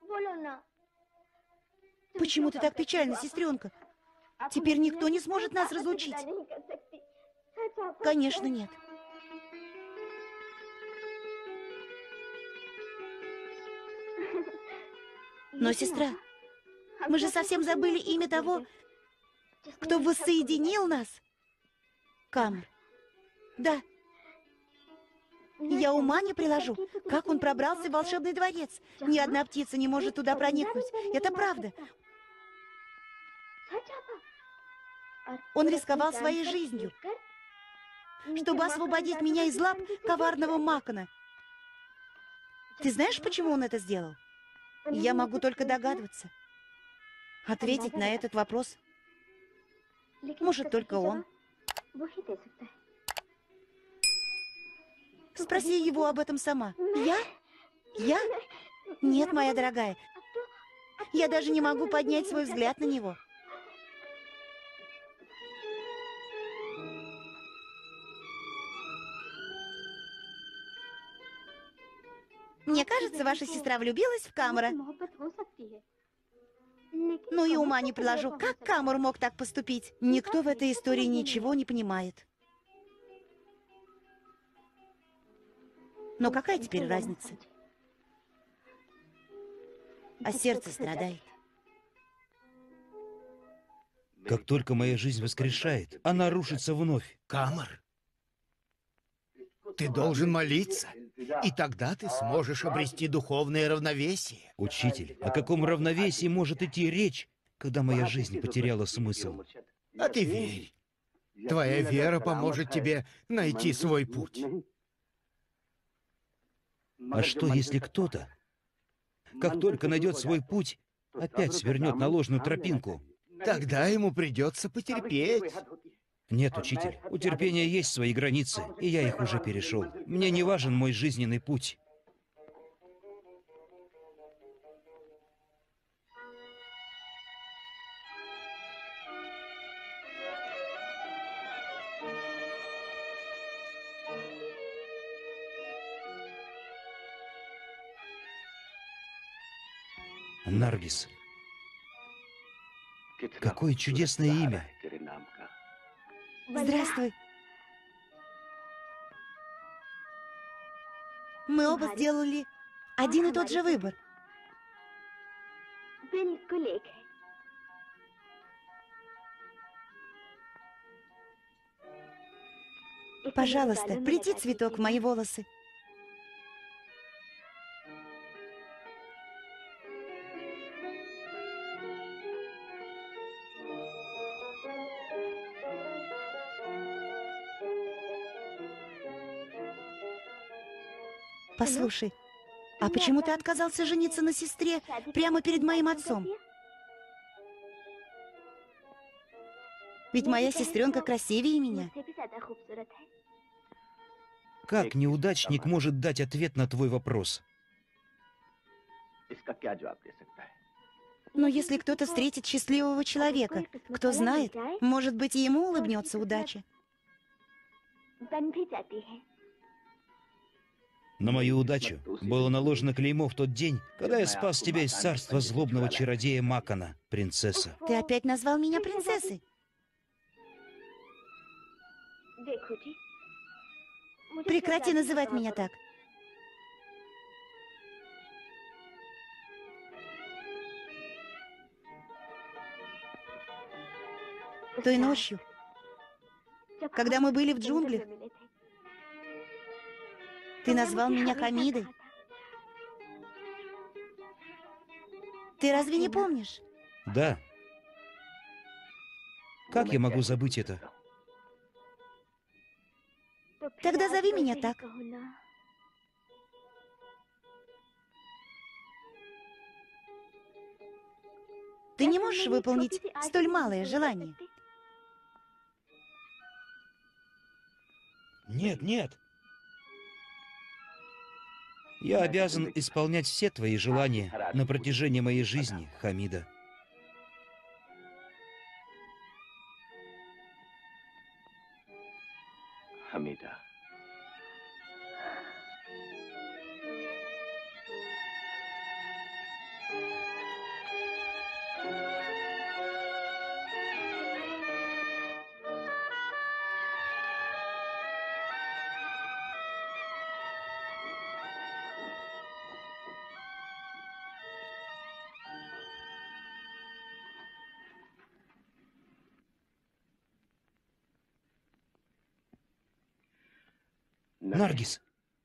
почему ты так печальна, сестренка? Теперь никто не сможет нас разлучить. Конечно, нет. Но, сестра, мы же совсем забыли имя того, кто воссоединил нас. Камр. Да. Я ума не приложу, как он пробрался в волшебный дворец. Ни одна птица не может туда проникнуть. Это правда. Он рисковал своей жизнью, чтобы освободить меня из лап коварного Макона. Ты знаешь, почему он это сделал? Я могу только догадываться. Ответить на этот вопрос может только он. Спроси его об этом сама. Я? Я? Нет, моя дорогая. Я даже не могу поднять свой взгляд на него. Мне кажется, ваша сестра влюбилась в Камра. Ну и ума не приложу, как Камр мог так поступить? Никто в этой истории ничего не понимает. Но какая теперь разница? А сердце страдает. Как только моя жизнь воскрешает, она рушится вновь. Камр, ты должен молиться, и тогда ты сможешь обрести духовное равновесие. Учитель, о каком равновесии может идти речь, когда моя жизнь потеряла смысл? А ты верь. Твоя вера поможет тебе найти свой путь. А что, если кто-то, как только найдет свой путь, опять свернет на ложную тропинку? Тогда ему придется потерпеть. Нет, учитель, у терпения есть свои границы, и я их уже перешел. Мне не важен мой жизненный путь. Наргиз. Какое чудесное имя. Здравствуй. Мы оба сделали один и тот же выбор. Пожалуйста, плети цветок в мои волосы. Послушай, а почему ты отказался жениться на сестре прямо перед моим отцом? Ведь моя сестренка красивее меня. Как неудачник может дать ответ на твой вопрос? Но если кто-то встретит счастливого человека, кто знает, может быть, и ему улыбнется удача. На мою удачу было наложено клеймо в тот день, когда я спас тебя из царства злобного чародея Макона, принцесса. Ты опять назвал меня принцессой? Прекрати называть меня так. Той ночью, когда мы были в джунглях, ты назвал меня Хамидой. Ты разве не помнишь? Да. Как я могу забыть это? Тогда зови меня так. Ты не можешь выполнить столь малое желание? Нет, нет. Я обязан исполнять все твои желания на протяжении моей жизни, Хамида. Хамида. Наргиз!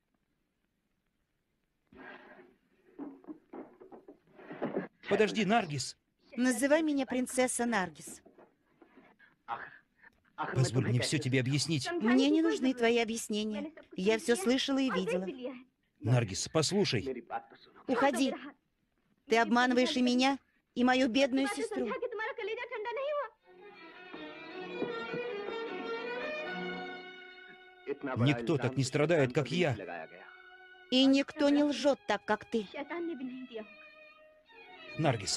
Подожди, Наргиз! Называй меня принцесса Наргиз. Позволь мне все тебе объяснить. Мне не нужны твои объяснения. Я все слышала и видела. Наргиз, послушай. Уходи. Ты обманываешь и меня, и мою бедную сестру. Никто так не страдает, как я. И никто не лжет так, как ты. Наргиз.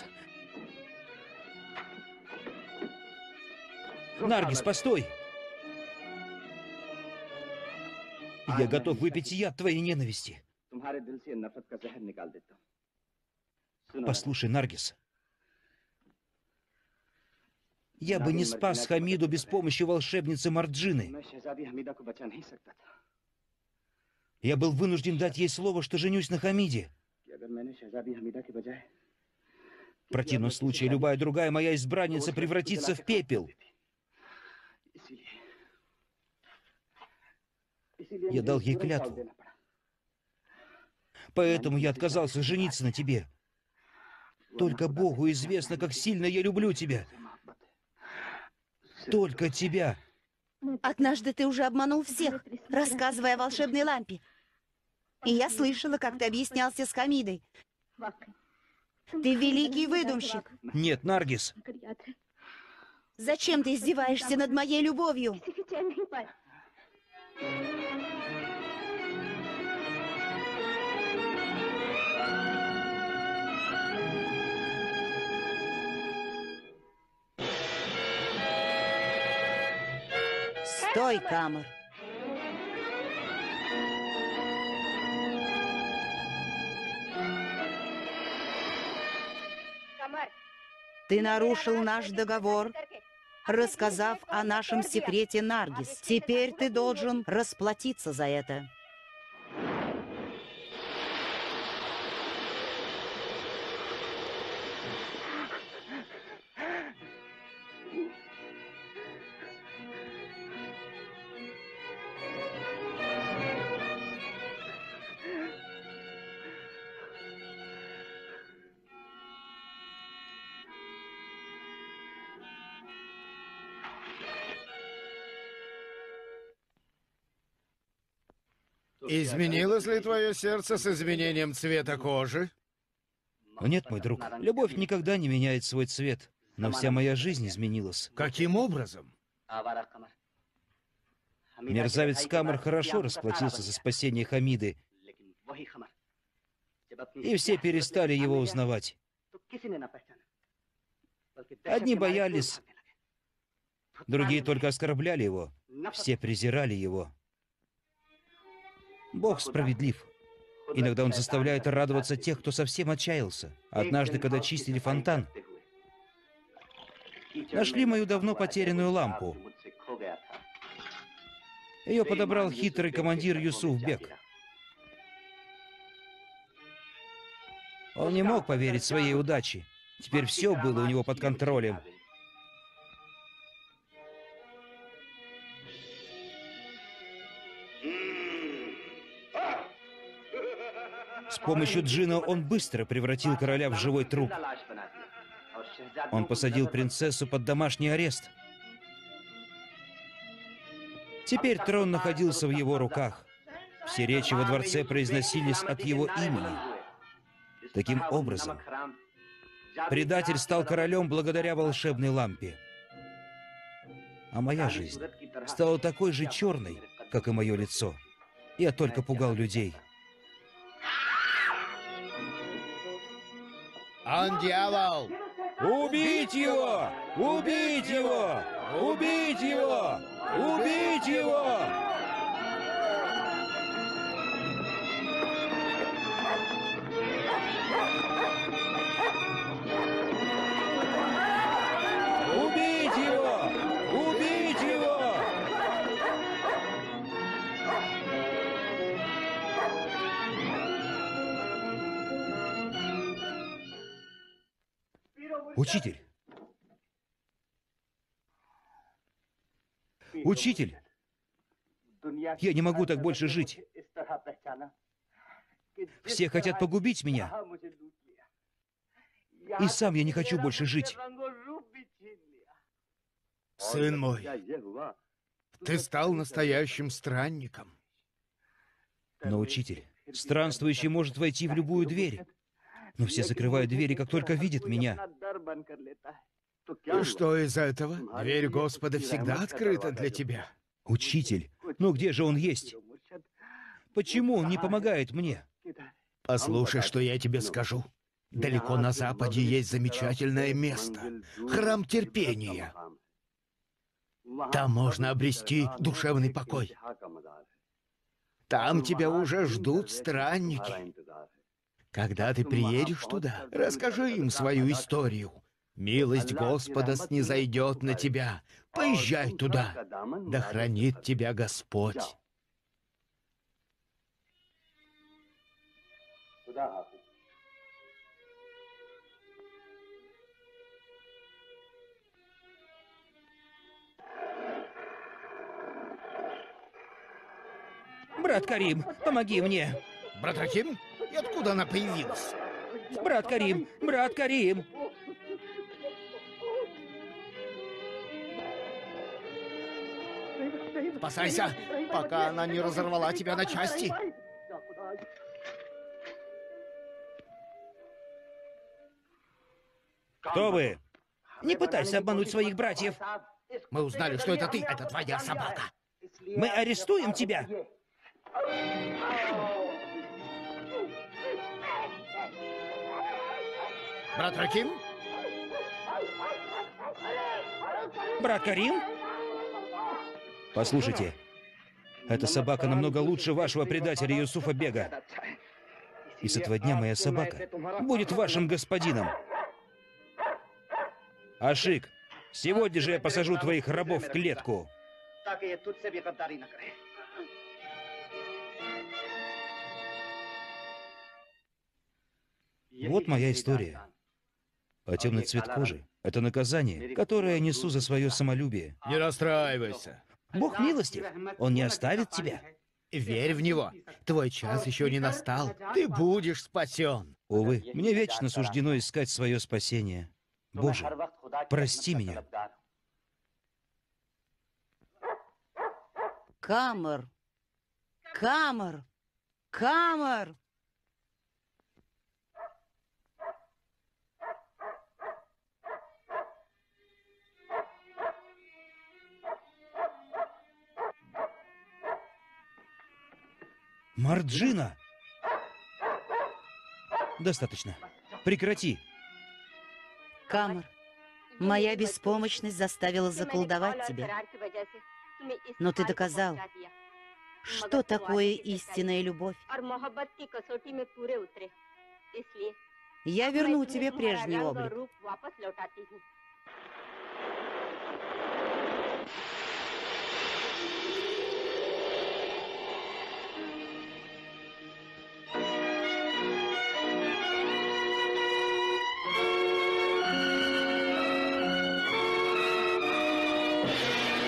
Наргиз, постой! Я готов выпить яд твоей ненависти. Послушай, Наргиз. Я бы не спас Хамиду без помощи волшебницы Марджины. Я был вынужден дать ей слово, что женюсь на Хамиде. В противном случае любая другая моя избранница превратится в пепел. Я дал ей клятву. Поэтому я отказался жениться на тебе. Только Богу известно, как сильно я люблю тебя. Только тебя. Однажды ты уже обманул всех, рассказывая о волшебной лампе. И я слышала, как ты объяснялся с Хамидой. Ты великий выдумщик. Нет, Наргиз. Зачем ты издеваешься над моей любовью? Стой, Камар. Ты нарушил наш договор, рассказав о нашем секрете, Наргиз. Теперь ты должен расплатиться за это. Изменилось ли твое сердце с изменением цвета кожи? Нет, мой друг, любовь никогда не меняет свой цвет. Но вся моя жизнь изменилась. Каким образом? Мерзавец Камар хорошо расплатился за спасение Хамиды. И все перестали его узнавать. Одни боялись, другие только оскорбляли его. Все презирали его. Бог справедлив. Иногда он заставляет радоваться тех, кто совсем отчаялся. Однажды, когда чистили фонтан, нашли мою давно потерянную лампу. Ее подобрал хитрый командир Юсуф Бек. Он не мог поверить своей удаче. Теперь все было у него под контролем. помощью джина он быстро превратил короля в живой труп. Он посадил принцессу под домашний арест. Теперь трон находился в его руках. Все речи во дворце произносились от его имени. Таким образом, предатель стал королем благодаря волшебной лампе. А моя жизнь стала такой же черной, как и мое лицо. Я только пугал людей. Он дьявол! Убить его! Убить его! Убить его! Убить его! Убить его! Убить его! Учитель! Учитель! Я не могу так больше жить. Все хотят погубить меня. И сам я не хочу больше жить. Сын мой, ты стал настоящим странником. Но, учитель, странствующий может войти в любую дверь. Но все закрывают двери, как только видят меня. И что из этого? Дверь Господа всегда открыта для тебя. Учитель, ну где же он есть? Почему он не помогает мне? Послушай, что я тебе скажу. Далеко на западе есть замечательное место. Храм терпения. Там можно обрести душевный покой. Там тебя уже ждут странники. Когда ты приедешь туда, расскажи им свою историю. Милость Господа снизойдет на тебя. Поезжай туда. Да хранит тебя Господь. Брат Карим, помоги мне. Брат Рахим? И откуда она появилась? Брат Карим, брат Карим. Спасайся, пока она не разорвала тебя на части. Кто вы? Не пытайся обмануть своих братьев. Мы узнали, что это ты. Это твоя собака. Мы арестуем тебя. Брат Рахим? Брат Карим? Послушайте, эта собака намного лучше вашего предателя Юсуфа Бега. И с этого дня моя собака будет вашим господином. Ашик, сегодня же я посажу твоих рабов в клетку. Вот моя история. А темный цвет кожи — это наказание, которое я несу за свое самолюбие. Не расстраивайся. Бог милостив, Он не оставит тебя. Верь в него. Твой час еще не настал. Ты будешь спасен. Увы, мне вечно суждено искать свое спасение. Боже, прости меня. Камар! Камар! Камар! Марджина! Достаточно. Прекрати. Камар, моя беспомощность заставила заколдовать тебя. Но ты доказал, что такое истинная любовь. Я верну тебе прежний облик.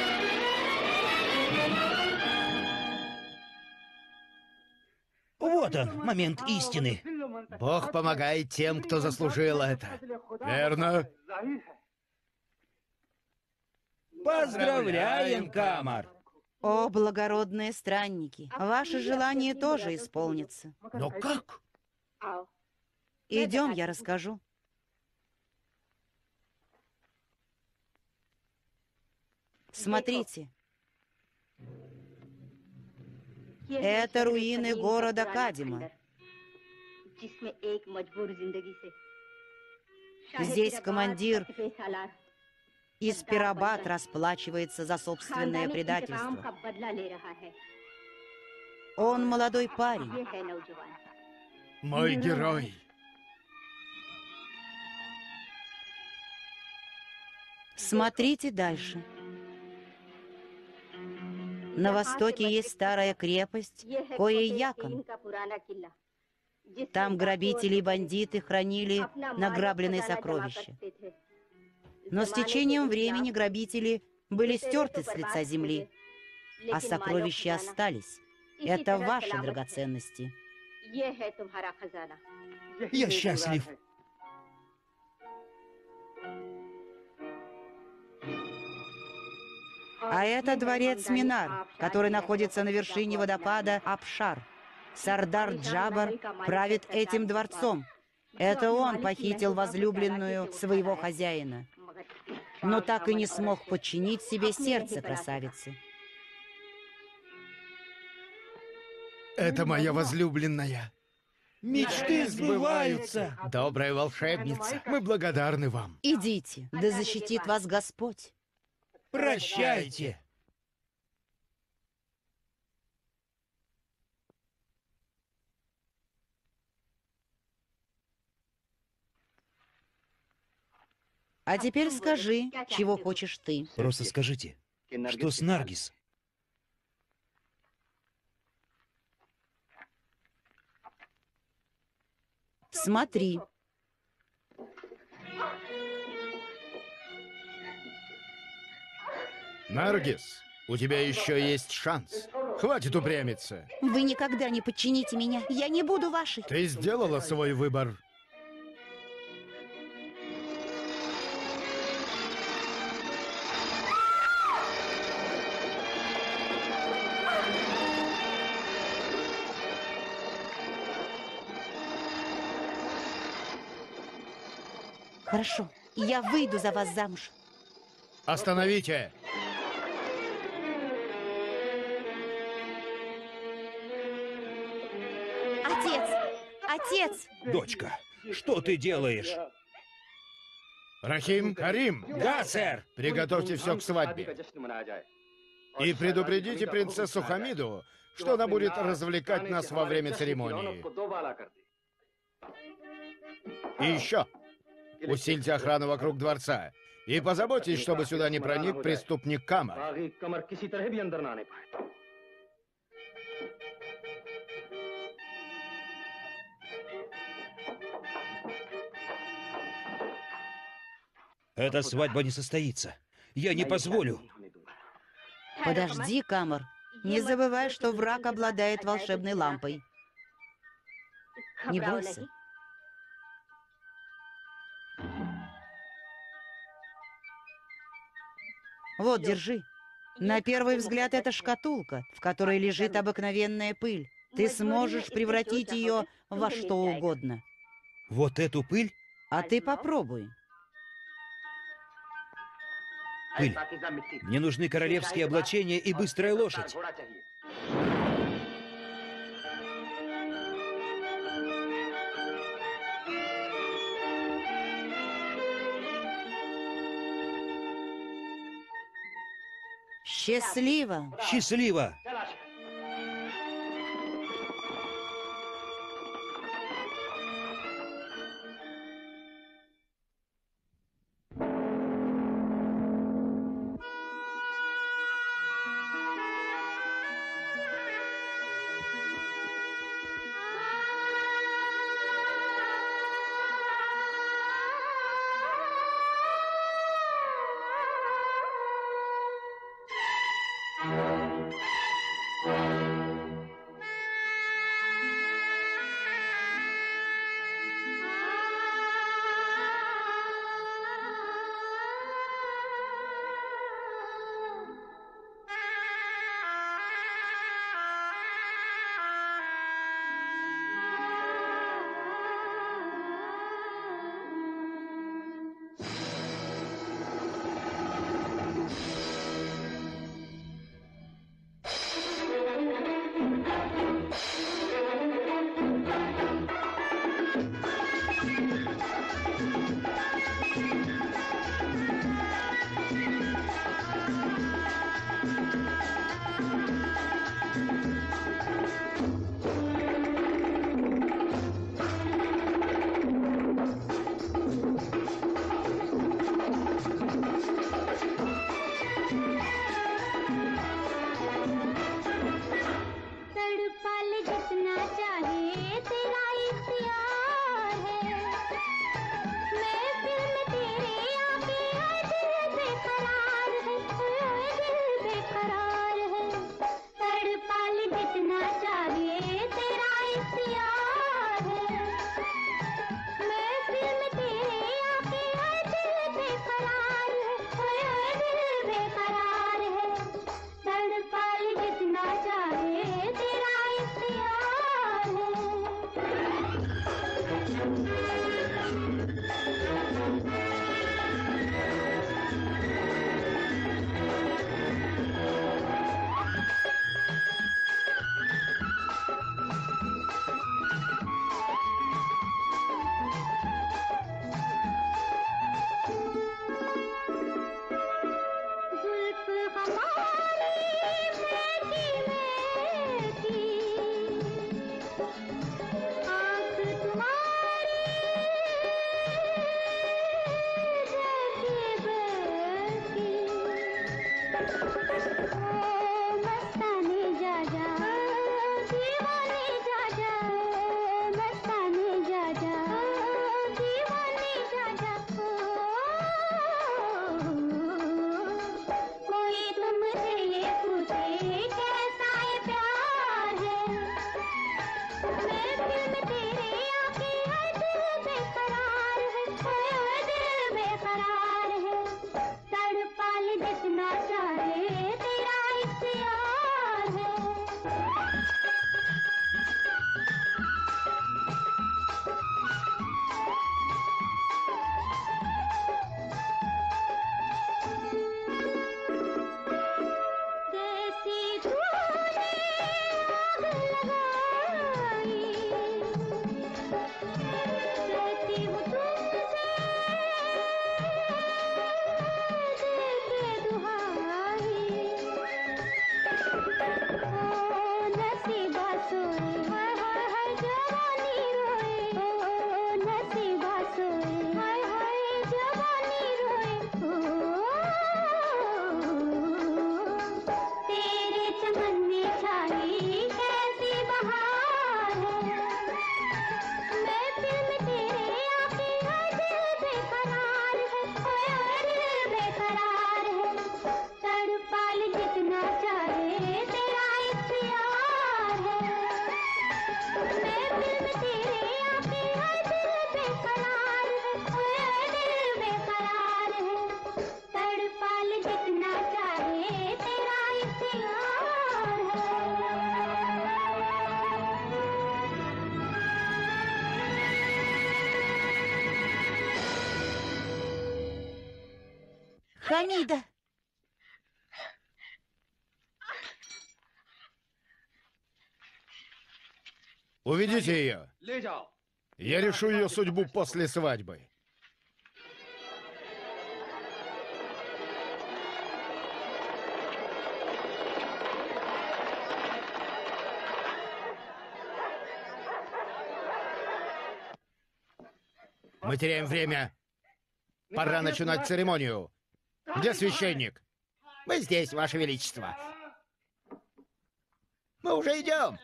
Вот он, момент истины. Бог помогает тем, кто заслужил это. Верно? Поздравляем, Камар! О, благородные странники, ваше желание тоже исполнится. Но как? Идем, я расскажу. Смотрите. Это руины города Кадима. Здесь командир из Пирабат расплачивается за собственное предательство. Он молодой парень. Мой герой. Смотрите дальше. На востоке есть старая крепость Коэ-Якон. Там грабители и бандиты хранили награбленные сокровища. Но с течением времени грабители были стерты с лица земли, а сокровища остались. Это ваши драгоценности. Я счастлив. А это дворец Минар, который находится на вершине водопада Абшар. Сардар Джабар правит этим дворцом. Это он похитил возлюбленную своего хозяина, но так и не смог подчинить себе сердце красавицы. Это моя возлюбленная. Мечты сбываются. Добрая волшебница, мы благодарны вам. Идите, да защитит вас Господь. Прощайте. А теперь скажи, чего хочешь ты. Просто скажите, что с Наргиз? Смотри. Наргиз, у тебя еще есть шанс. Хватит упрямиться. Вы никогда не подчините меня. Я не буду вашей. Ты сделала свой выбор. Хорошо, я выйду за вас замуж. Остановите! Отец! Отец! Дочка, что ты делаешь? Рахим, Карим, Да, сэр. приготовьте все к свадьбе. И предупредите принцессу Хамиду, что она будет развлекать нас во время церемонии. И еще, усильте охрану вокруг дворца. И позаботьтесь, чтобы сюда не проник преступник Камар. Эта свадьба не состоится. Я не позволю. Подожди, Камар. Не забывай, что враг обладает волшебной лампой. Не бойся. Вот, держи. На первый взгляд это шкатулка, в которой лежит обыкновенная пыль. Ты сможешь превратить ее во что угодно. Вот эту пыль? А ты попробуй. Пыль. Мне нужны королевские облачения и быстрая лошадь. Счастливо! Счастливо! Хамида! Уведите ее. Я решу ее судьбу после свадьбы. Мы теряем время. Пора начинать церемонию. Где священник? Мы здесь, Ваше Величество. Мы уже идем.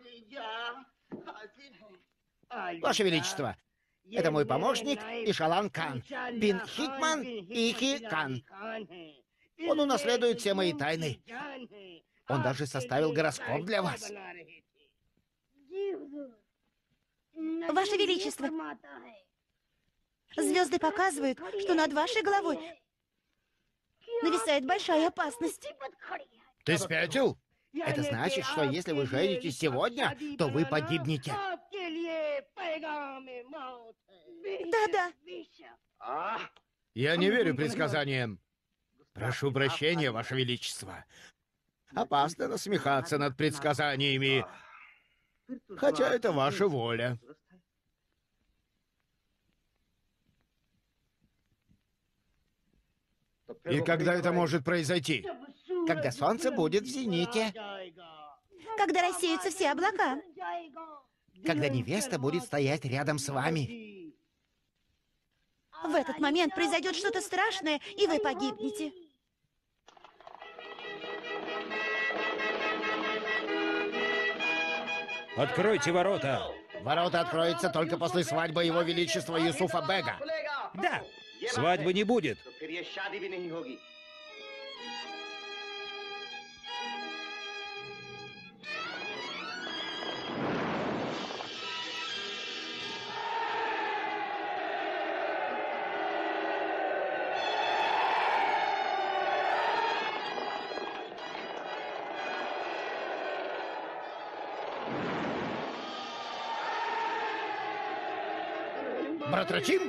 Ваше Величество, это мой помощник Ишалан Кан, Бин Хикман Ихи Кан. Он унаследует все мои тайны. Он даже составил гороскоп для вас. Ваше Величество, звезды показывают, что над вашей головой нависает большая опасность. Ты спятил? Это значит, что если вы женитесь сегодня, то вы погибнете. Да-да. Я не верю предсказаниям. Прошу прощения, Ваше Величество. Опасно насмехаться над предсказаниями. Хотя это ваша воля. И когда это может произойти? Когда солнце будет в зените. Когда рассеются все облака. Когда невеста будет стоять рядом с вами. В этот момент произойдет что-то страшное, и вы погибнете. Откройте ворота. Ворота откроются только после свадьбы Его Величества Юсуфа Бега. Да, свадьбы не будет. Брат Рахим?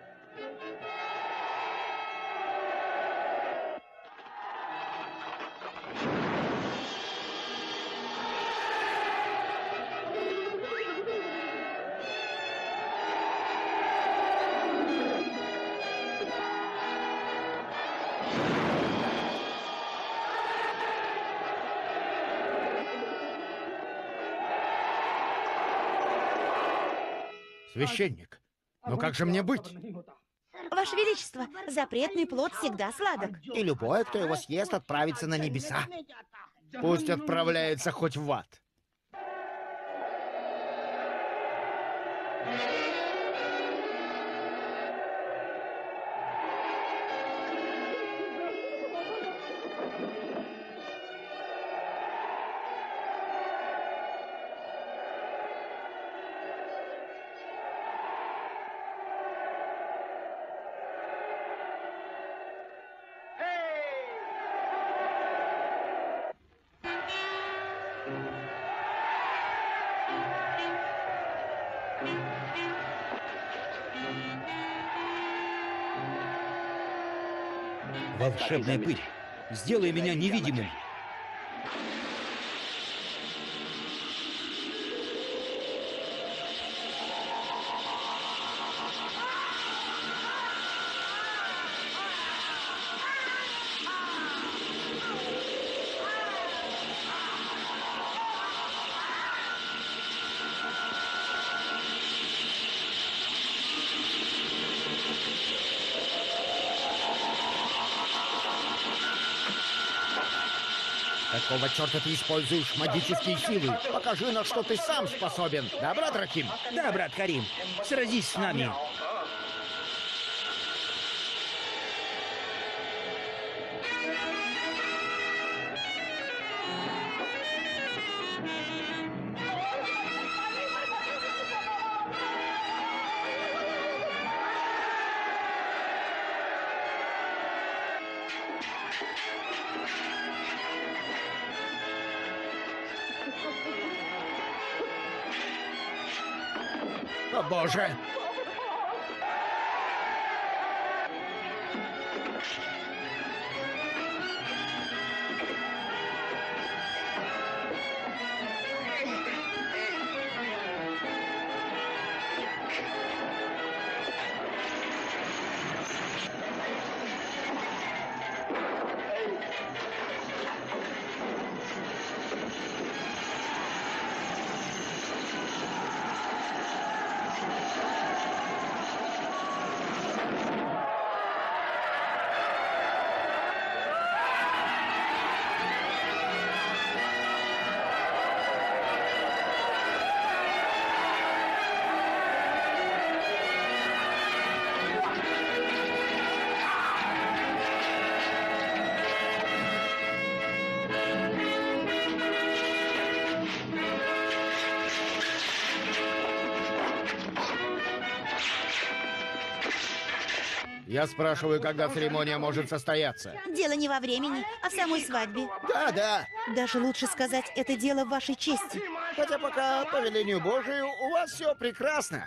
Священник, ну как же мне быть? Ваше Величество, запретный плод всегда сладок. И любой, кто его съест, отправится на небеса. Пусть отправляется хоть в ад. Волшебная пыль, сделай меня невидимым. Какого черта ты используешь магические силы? Покажи, на что ты сам способен. Да, брат Рахим? Да, брат Карим, сразись с нами. О, боже! Я спрашиваю, когда церемония может состояться. Дело не во времени, а в самой свадьбе. Да, да. Даже лучше сказать, это дело в вашей чести. Хотя пока, по велению Божию, у вас все прекрасно.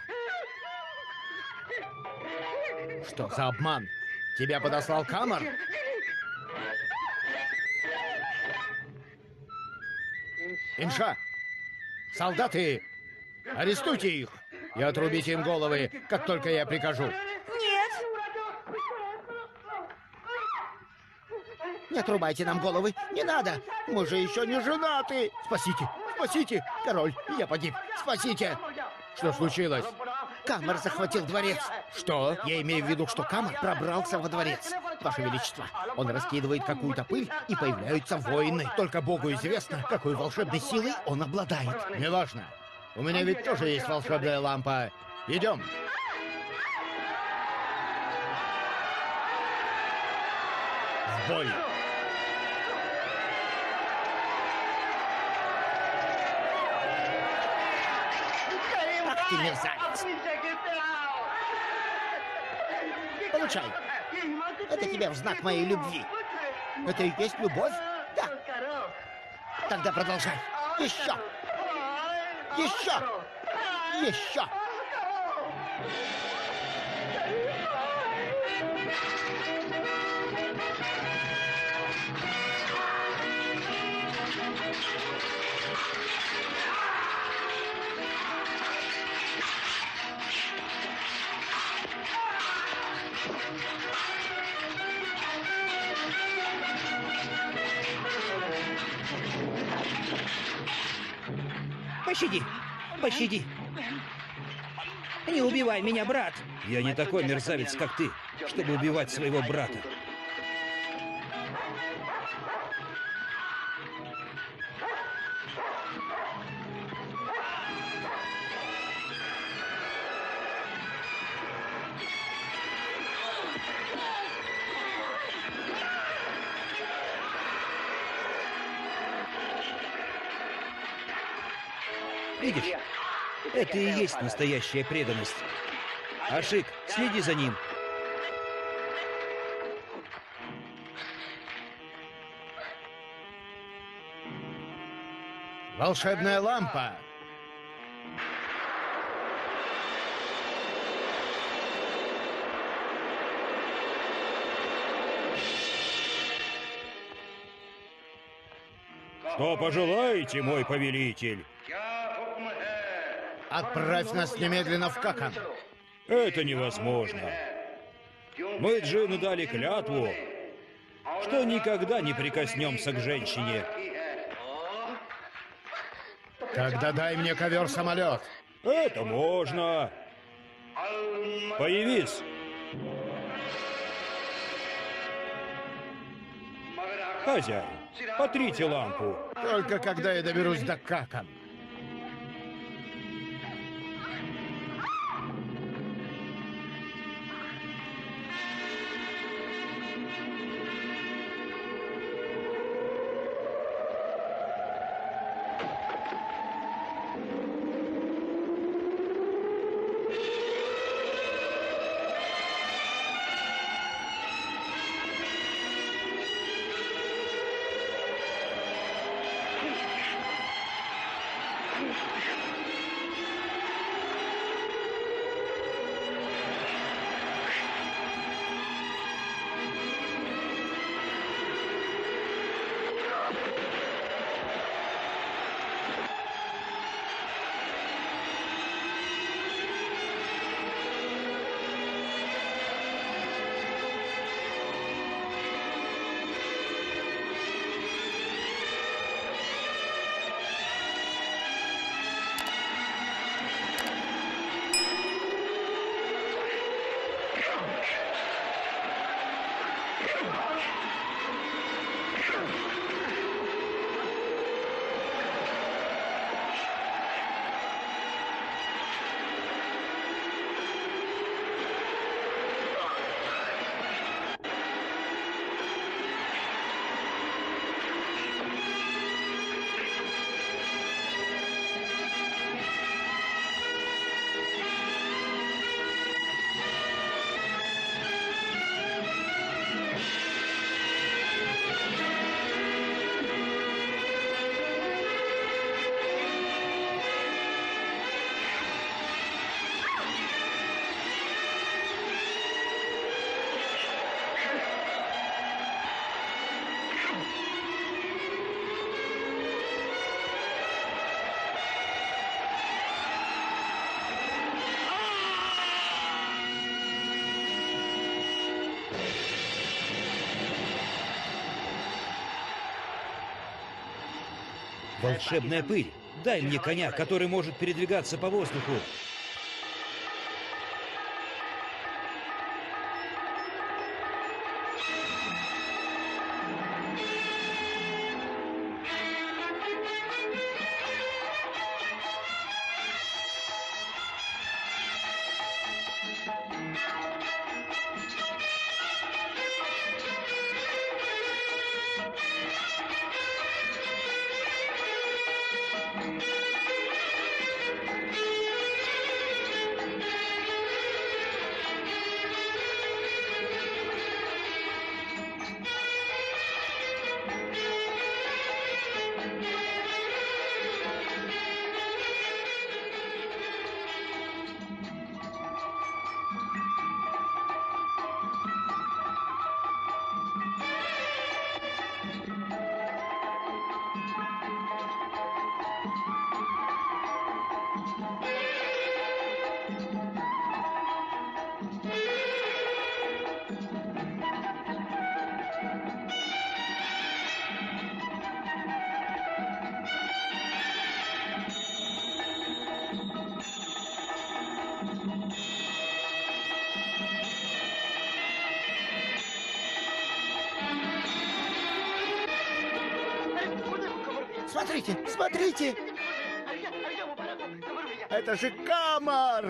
Что за обман? Тебя подослал Камар? Инша! Солдаты! Арестуйте их! И отрубите им головы, как только я прикажу. Нет! Не отрубайте нам головы, не надо. Мы же еще не женаты. Спасите! Спасите! Король, я погиб. Спасите! Что случилось? Камар захватил дворец. Что? Я имею в виду, что Камар пробрался во дворец. Ваше Величество, он раскидывает какую-то пыль, и появляются воины. Только Богу известно, Какой волшебной силой он обладает. неважно. У меня ведь тоже есть волшебная лампа. Идем. В бой. Ах ты мерзавец. Получай. Это тебе в знак моей любви. Это и есть любовь? Да. Тогда продолжай. Еще. Еще. Еще. Пощади! Пощади! Не убивай меня, брат! Я не такой мерзавец, как ты, чтобы убивать своего брата. Видишь, это и есть настоящая преданность. Ашик, следи за ним. Волшебная лампа! Что пожелаете, мой повелитель? Отправь нас немедленно в Какан. Это невозможно. Мы, джинны, дали клятву, что никогда не прикоснемся к женщине. Тогда дай мне ковер-самолет. Это можно. Появись. Хозяин, потрите лампу. Только когда я доберусь до Какан. Волшебная пыль. Дай мне коня, который может передвигаться по воздуху. Смотрите, смотрите! Это же Камар!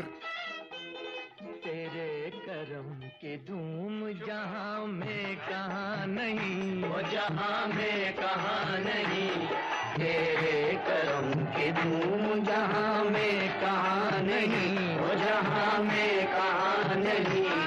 तेरे करम के धूम जहां में कहाँ नहीं, वो जहां में कहाँ नहीं, तेरे करम के धूम जहां में कहाँ नहीं, वो जहां में कहाँ नहीं।